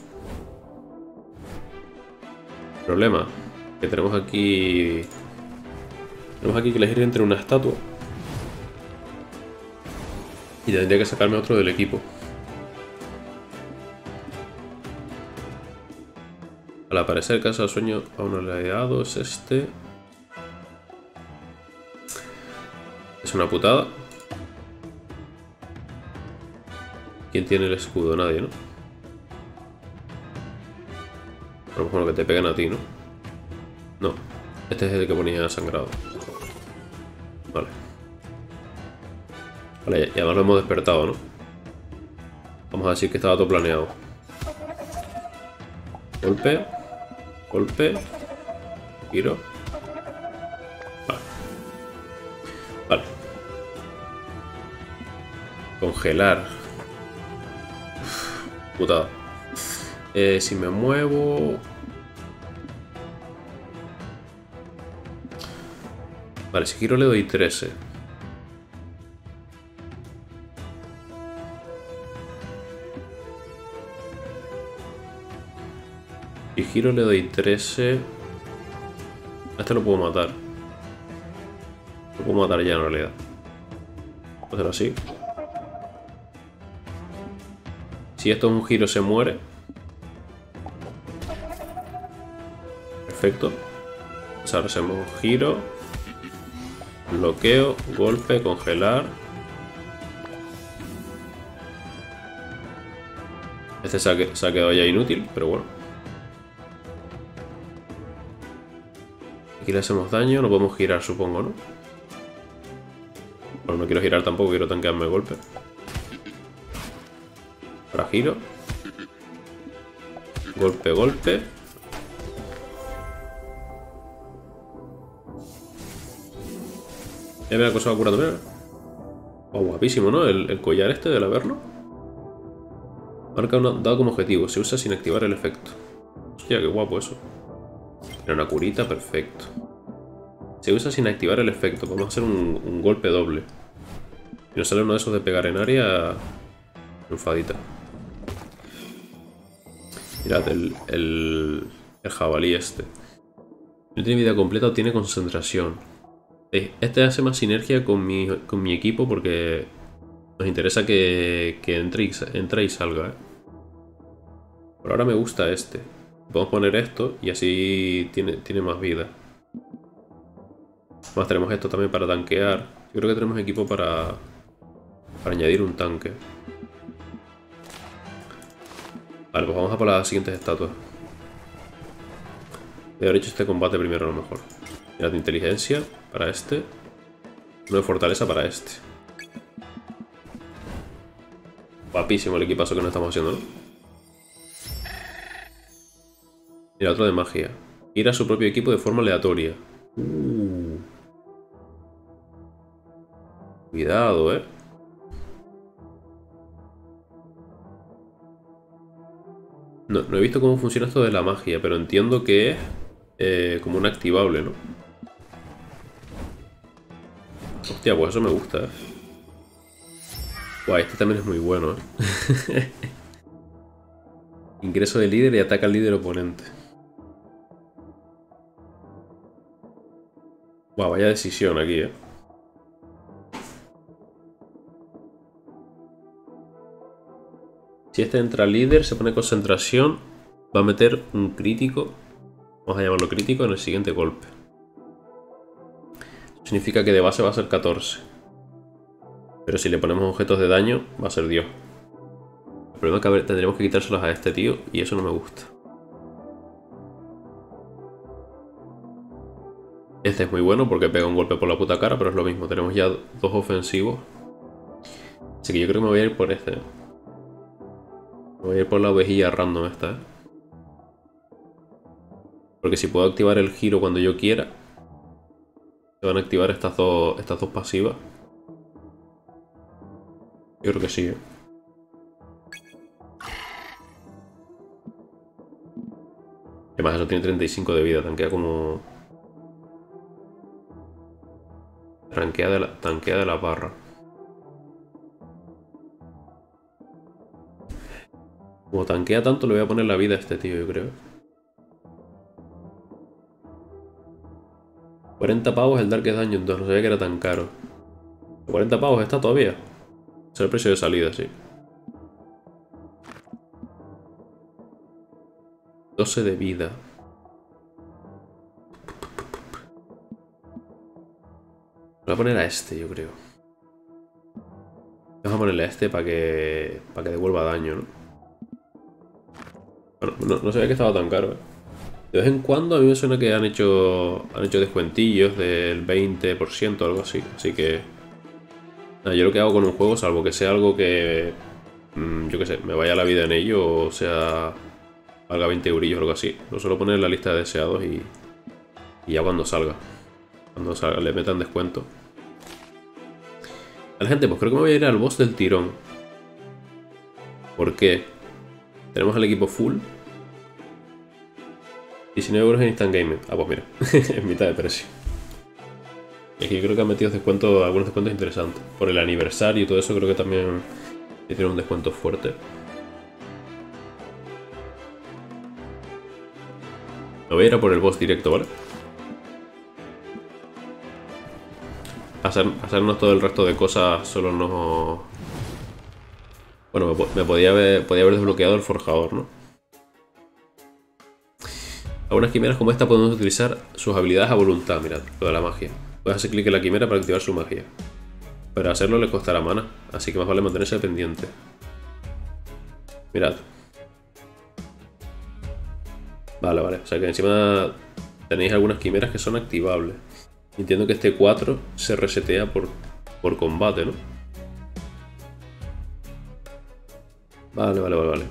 Problema. Que tenemos aquí... Tenemos aquí que elegir entre una estatua. Y tendría que sacarme otro del equipo. Al aparecer casa del sueño a un aliado es este. Es una putada. ¿Quién tiene el escudo? Nadie, ¿no? A lo mejor lo que te pegan a ti, ¿no? No. Este es el que ponía sangrado. Vale. Vale, y además lo hemos despertado, ¿no? Vamos a decir que estaba todo planeado. Golpe. Golpe. Giro. Vale. Vale. Congelar. Uf, putada. Eh, si me muevo... Vale, si giro le doy trece. Si giro le doy trece. A este lo puedo matar. Lo puedo matar ya en realidad. Voy a hacer así. Si esto es un giro se muere. Perfecto. Pues ahora hacemos un giro. Bloqueo, golpe, congelar. Este se ha, se ha quedado ya inútil, pero bueno. Aquí le hacemos daño, no podemos girar, supongo, ¿no? Bueno, no quiero girar tampoco, quiero tanquearme el golpe. Ahora giro. Golpe, golpe. Ya me la cosa va curando, mira. Oh, guapísimo, ¿no? El, el collar este del Averno. Marca un dado como objetivo. Se usa sin activar el efecto. Hostia, qué guapo eso. Era una curita, perfecto. Se usa sin activar el efecto. Vamos a hacer un, un golpe doble. Y nos sale uno de esos de pegar en área. Enfadita. Mirad, el, el, el jabalí este. No tiene vida completa o tiene concentración. Este hace más sinergia con mi, con mi equipo porque nos interesa que, que entre, y, entre y salga. ¿eh? Por ahora me gusta este. Podemos poner esto y así tiene, tiene más vida. Además tenemos esto también para tanquear. Yo creo que tenemos equipo para, para añadir un tanque. Vale, pues vamos a por las siguientes estatuas. Voy a haber hecho este combate primero a lo mejor. Mirad, de inteligencia para este. Uno de fortaleza para este. Guapísimo el equipazo que nos estamos haciendo, ¿no? Mira, otro de magia. Ir a su propio equipo de forma aleatoria. Uh. Cuidado, eh. No, no he visto cómo funciona esto de la magia, pero entiendo que es eh, como un activable, ¿no? Hostia, pues eso me gusta, eh. Guau, este también es muy bueno, eh. Ingreso de líder y ataca al líder oponente. Guau, vaya decisión aquí, eh. Si este entra líder, se pone concentración, va a meter un crítico, vamos a llamarlo crítico, en el siguiente golpe. Significa que de base va a ser catorce. Pero si le ponemos objetos de daño, va a ser Dios. El problema es que a ver, tendremos que quitárselos a este tío y eso no me gusta. Este es muy bueno porque pega un golpe por la puta cara, pero es lo mismo. Tenemos ya dos ofensivos. Así que yo creo que me voy a ir por este. Me voy a ir por la ovejilla random esta, ¿eh? Porque si puedo activar el giro cuando yo quiera, se van a activar estas dos, estas dos pasivas. Yo creo que sí, ¿eh? Además eso tiene treinta y cinco de vida, tanquea como... Tanquea de la, tanquea de la barra. Como tanquea tanto, le voy a poner la vida a este tío, yo creo. cuarenta pavos el Darkest Dungeon dos, no sabía que era tan caro. cuarenta pavos está todavía. Es el precio de salida, sí. doce de vida. Voy a poner a este, yo creo. Vamos a ponerle a este para que, para que devuelva daño, ¿no? Bueno, no, no sabía que estaba tan caro, ¿eh? De vez en cuando a mí me suena que han hecho han hecho descuentillos del veinte por ciento o algo así. Así que... Nada, yo lo que hago con un juego, salvo que sea algo que... Mmm, yo qué sé, me vaya la vida en ello o sea... Valga veinte eurillos o algo así. Lo suelo poner en la lista de deseados y... Y ya cuando salga. Cuando salga, le metan descuento. Vale, gente, pues creo que me voy a ir al boss del tirón. ¿Por qué? Tenemos el equipo full. diecinueve euros en Instant Gaming. Ah, pues mira, en mitad de precio. Y aquí creo que han metido descuentos, algunos descuentos interesantes. Por el aniversario y todo eso creo que también tiene un descuento fuerte. Me voy a ir a por el boss directo, ¿vale? Hacer, hacernos todo el resto de cosas solo no... Bueno, me, me podía, haber, podía haber desbloqueado el forjador, ¿no? Algunas quimeras como esta podemos utilizar sus habilidades a voluntad, mirad, lo de la magia. Puedes hacer clic en la quimera para activar su magia. Pero hacerlo le costará mana, así que más vale mantenerse pendiente. Mirad. Vale, vale, o sea que encima tenéis algunas quimeras que son activables. Entiendo que este cuatro se resetea por, por combate, ¿no? Vale, vale, vale, vale.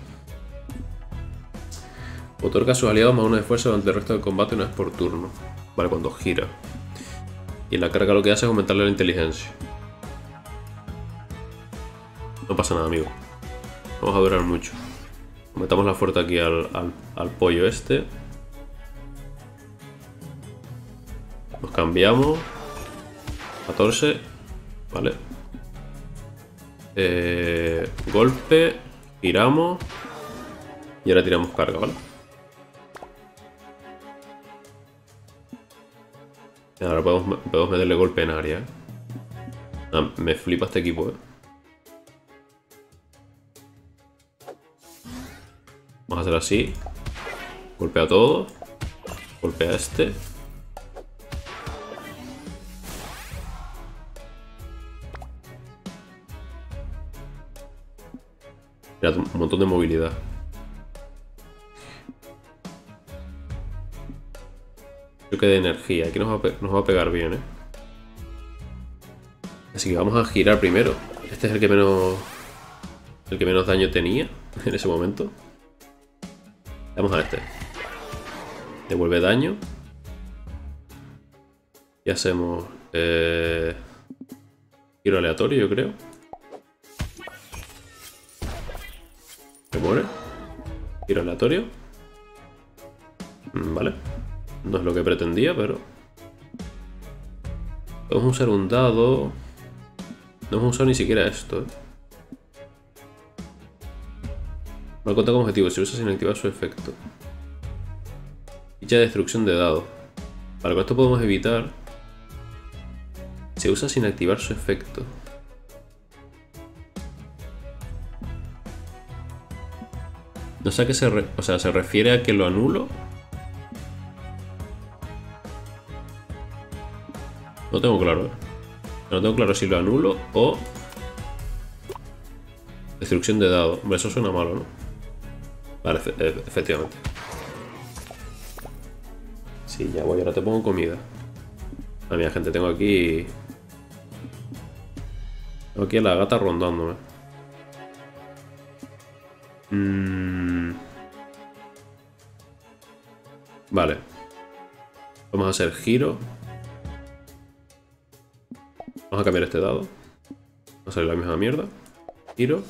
Otorga a sus aliados más uno de fuerza durante el resto del combate una vez por turno. Vale, cuando gira. Y en la carga lo que hace es aumentarle la inteligencia. No pasa nada, amigo. Vamos a durar mucho. Metamos la fuerza aquí al, al, al pollo este. Nos cambiamos. catorce. Vale. Eh, golpe. Giramos. Y ahora tiramos carga, ¿vale? Ahora podemos, podemos meterle golpe en área. Ah, me flipa este equipo, eh. Vamos a hacer así. Golpea todo. Golpea este. Mirad, un montón de movilidad. Choque de energía. Aquí nos va, a nos va a pegar bien, ¿eh? Así que vamos a girar primero. Este es el que menos... El que menos daño tenía en ese momento. Vamos a este. Devuelve daño. Y hacemos... Eh, giro aleatorio, yo creo. Se muere. Giro aleatorio. Vale. No es lo que pretendía, pero... Podemos usar un dado. No hemos usado ni siquiera esto, ¿eh? Mal cuenta como objetivo, se usa sin activar su efecto. Ficha de destrucción de dado. Vale, con esto podemos evitar. Se usa sin activar su efecto. No sé a qué se re... O sea, ¿se refiere a que lo anulo? No tengo claro, ¿eh? No tengo claro si lo anulo o... Destrucción de dado. Hombre, eso suena malo, ¿no? Vale, efe efectivamente. Sí, ya voy. Ahora te pongo comida. Ah, mira, gente, tengo aquí... Tengo aquí a la gata rondándome. Mm... Vale. Vamos a hacer giro. Vamos a cambiar este dado. Va a salir la misma mierda. Giro.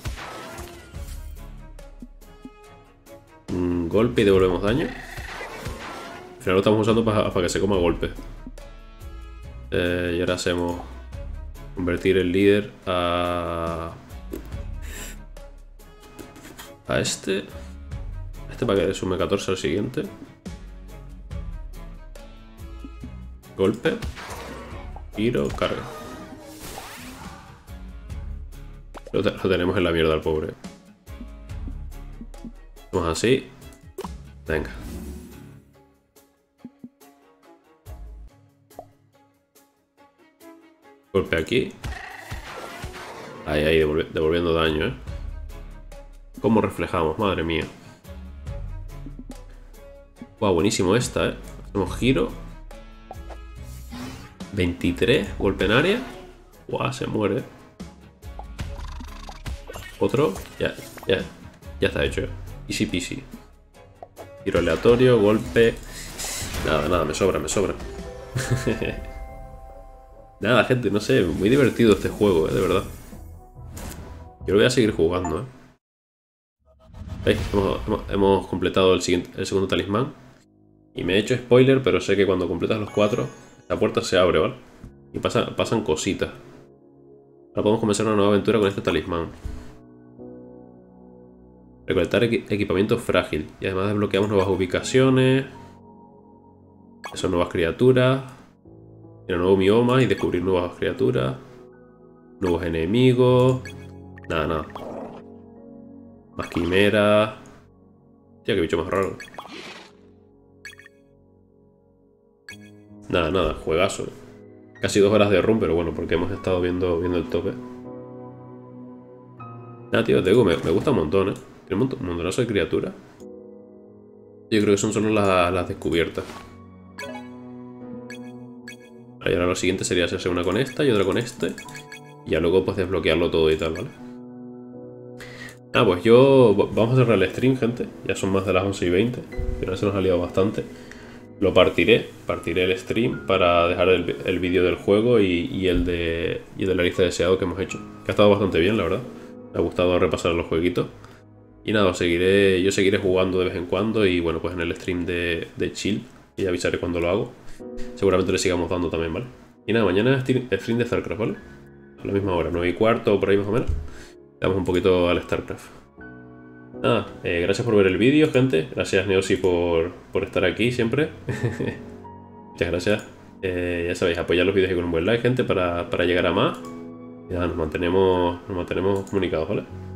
Un golpe y devolvemos daño. Al final lo estamos usando para, para que se coma golpe. Eh, y ahora hacemos... Convertir el líder a... A este. A este para que le sume catorce al siguiente. Golpe. Giro, carga. Lo, te lo tenemos en la mierda al pobre. Vamos así. Venga. Golpe aquí. Ahí, ahí, devolvi devolviendo daño, ¿eh? ¿Cómo reflejamos? Madre mía. Wow, buenísimo esta, ¿eh? Hacemos giro. veintitrés, golpe en área. Wow, se muere. Otro. Ya, ya. Ya está hecho. Easy peasy. Giro aleatorio, golpe. Nada, nada, me sobra, me sobra. Nada, gente, no sé. Muy divertido este juego, ¿eh? De verdad. Yo lo voy a seguir jugando, ¿eh? ¿Veis? Hemos, hemos, hemos completado el, siguiente, el segundo talismán. Y me he hecho spoiler, pero sé que cuando completas los cuatro, la puerta se abre, ¿vale? Y pasa, pasan cositas. Ahora podemos comenzar una nueva aventura con este talismán. Recolectar equi equipamiento frágil. Y además desbloqueamos nuevas ubicaciones. Son nuevas criaturas. Ir a nuevo bioma y descubrir nuevas criaturas. Nuevos enemigos. Nada, nada. Más quimeras. Tía, qué bicho más raro. Nada, nada, juegazo. Casi dos horas de run, pero bueno, porque hemos estado viendo, viendo el tope. Nada, tío, te digo, me, me gusta un montón, ¿eh? Tiene un, un montonazo de criaturas. Yo creo que son solo las, las descubiertas. Y ahora lo siguiente sería hacerse una con esta y otra con este. Y ya luego pues desbloquearlo todo y tal, ¿vale? Ah, pues yo... Vamos a cerrar el stream, gente. Ya son más de las once y veinte. Al final se nos ha liado bastante. Lo partiré. Partiré el stream para dejar el, el vídeo del juego y, y, el de, y el de la lista de deseado que hemos hecho. Que ha estado bastante bien, la verdad. Me ha gustado repasar los jueguitos. Y nada, seguiré, yo seguiré jugando de vez en cuando. Y bueno, pues en el stream de, de chill. Y avisaré cuando lo hago. Seguramente le sigamos dando también, ¿vale? Y nada, mañana stream de StarCraft, ¿vale? A la misma hora, nueve y cuarto o por ahí más o menos. Damos un poquito al StarCraft. Nada, eh, gracias por ver el vídeo, gente. Gracias, Neosi, por, por estar aquí siempre. Muchas gracias. Eh, ya sabéis, apoyar los vídeos y con un buen like, gente, para, para llegar a más. Y nada, nos mantenemos, nos mantenemos comunicados, ¿vale?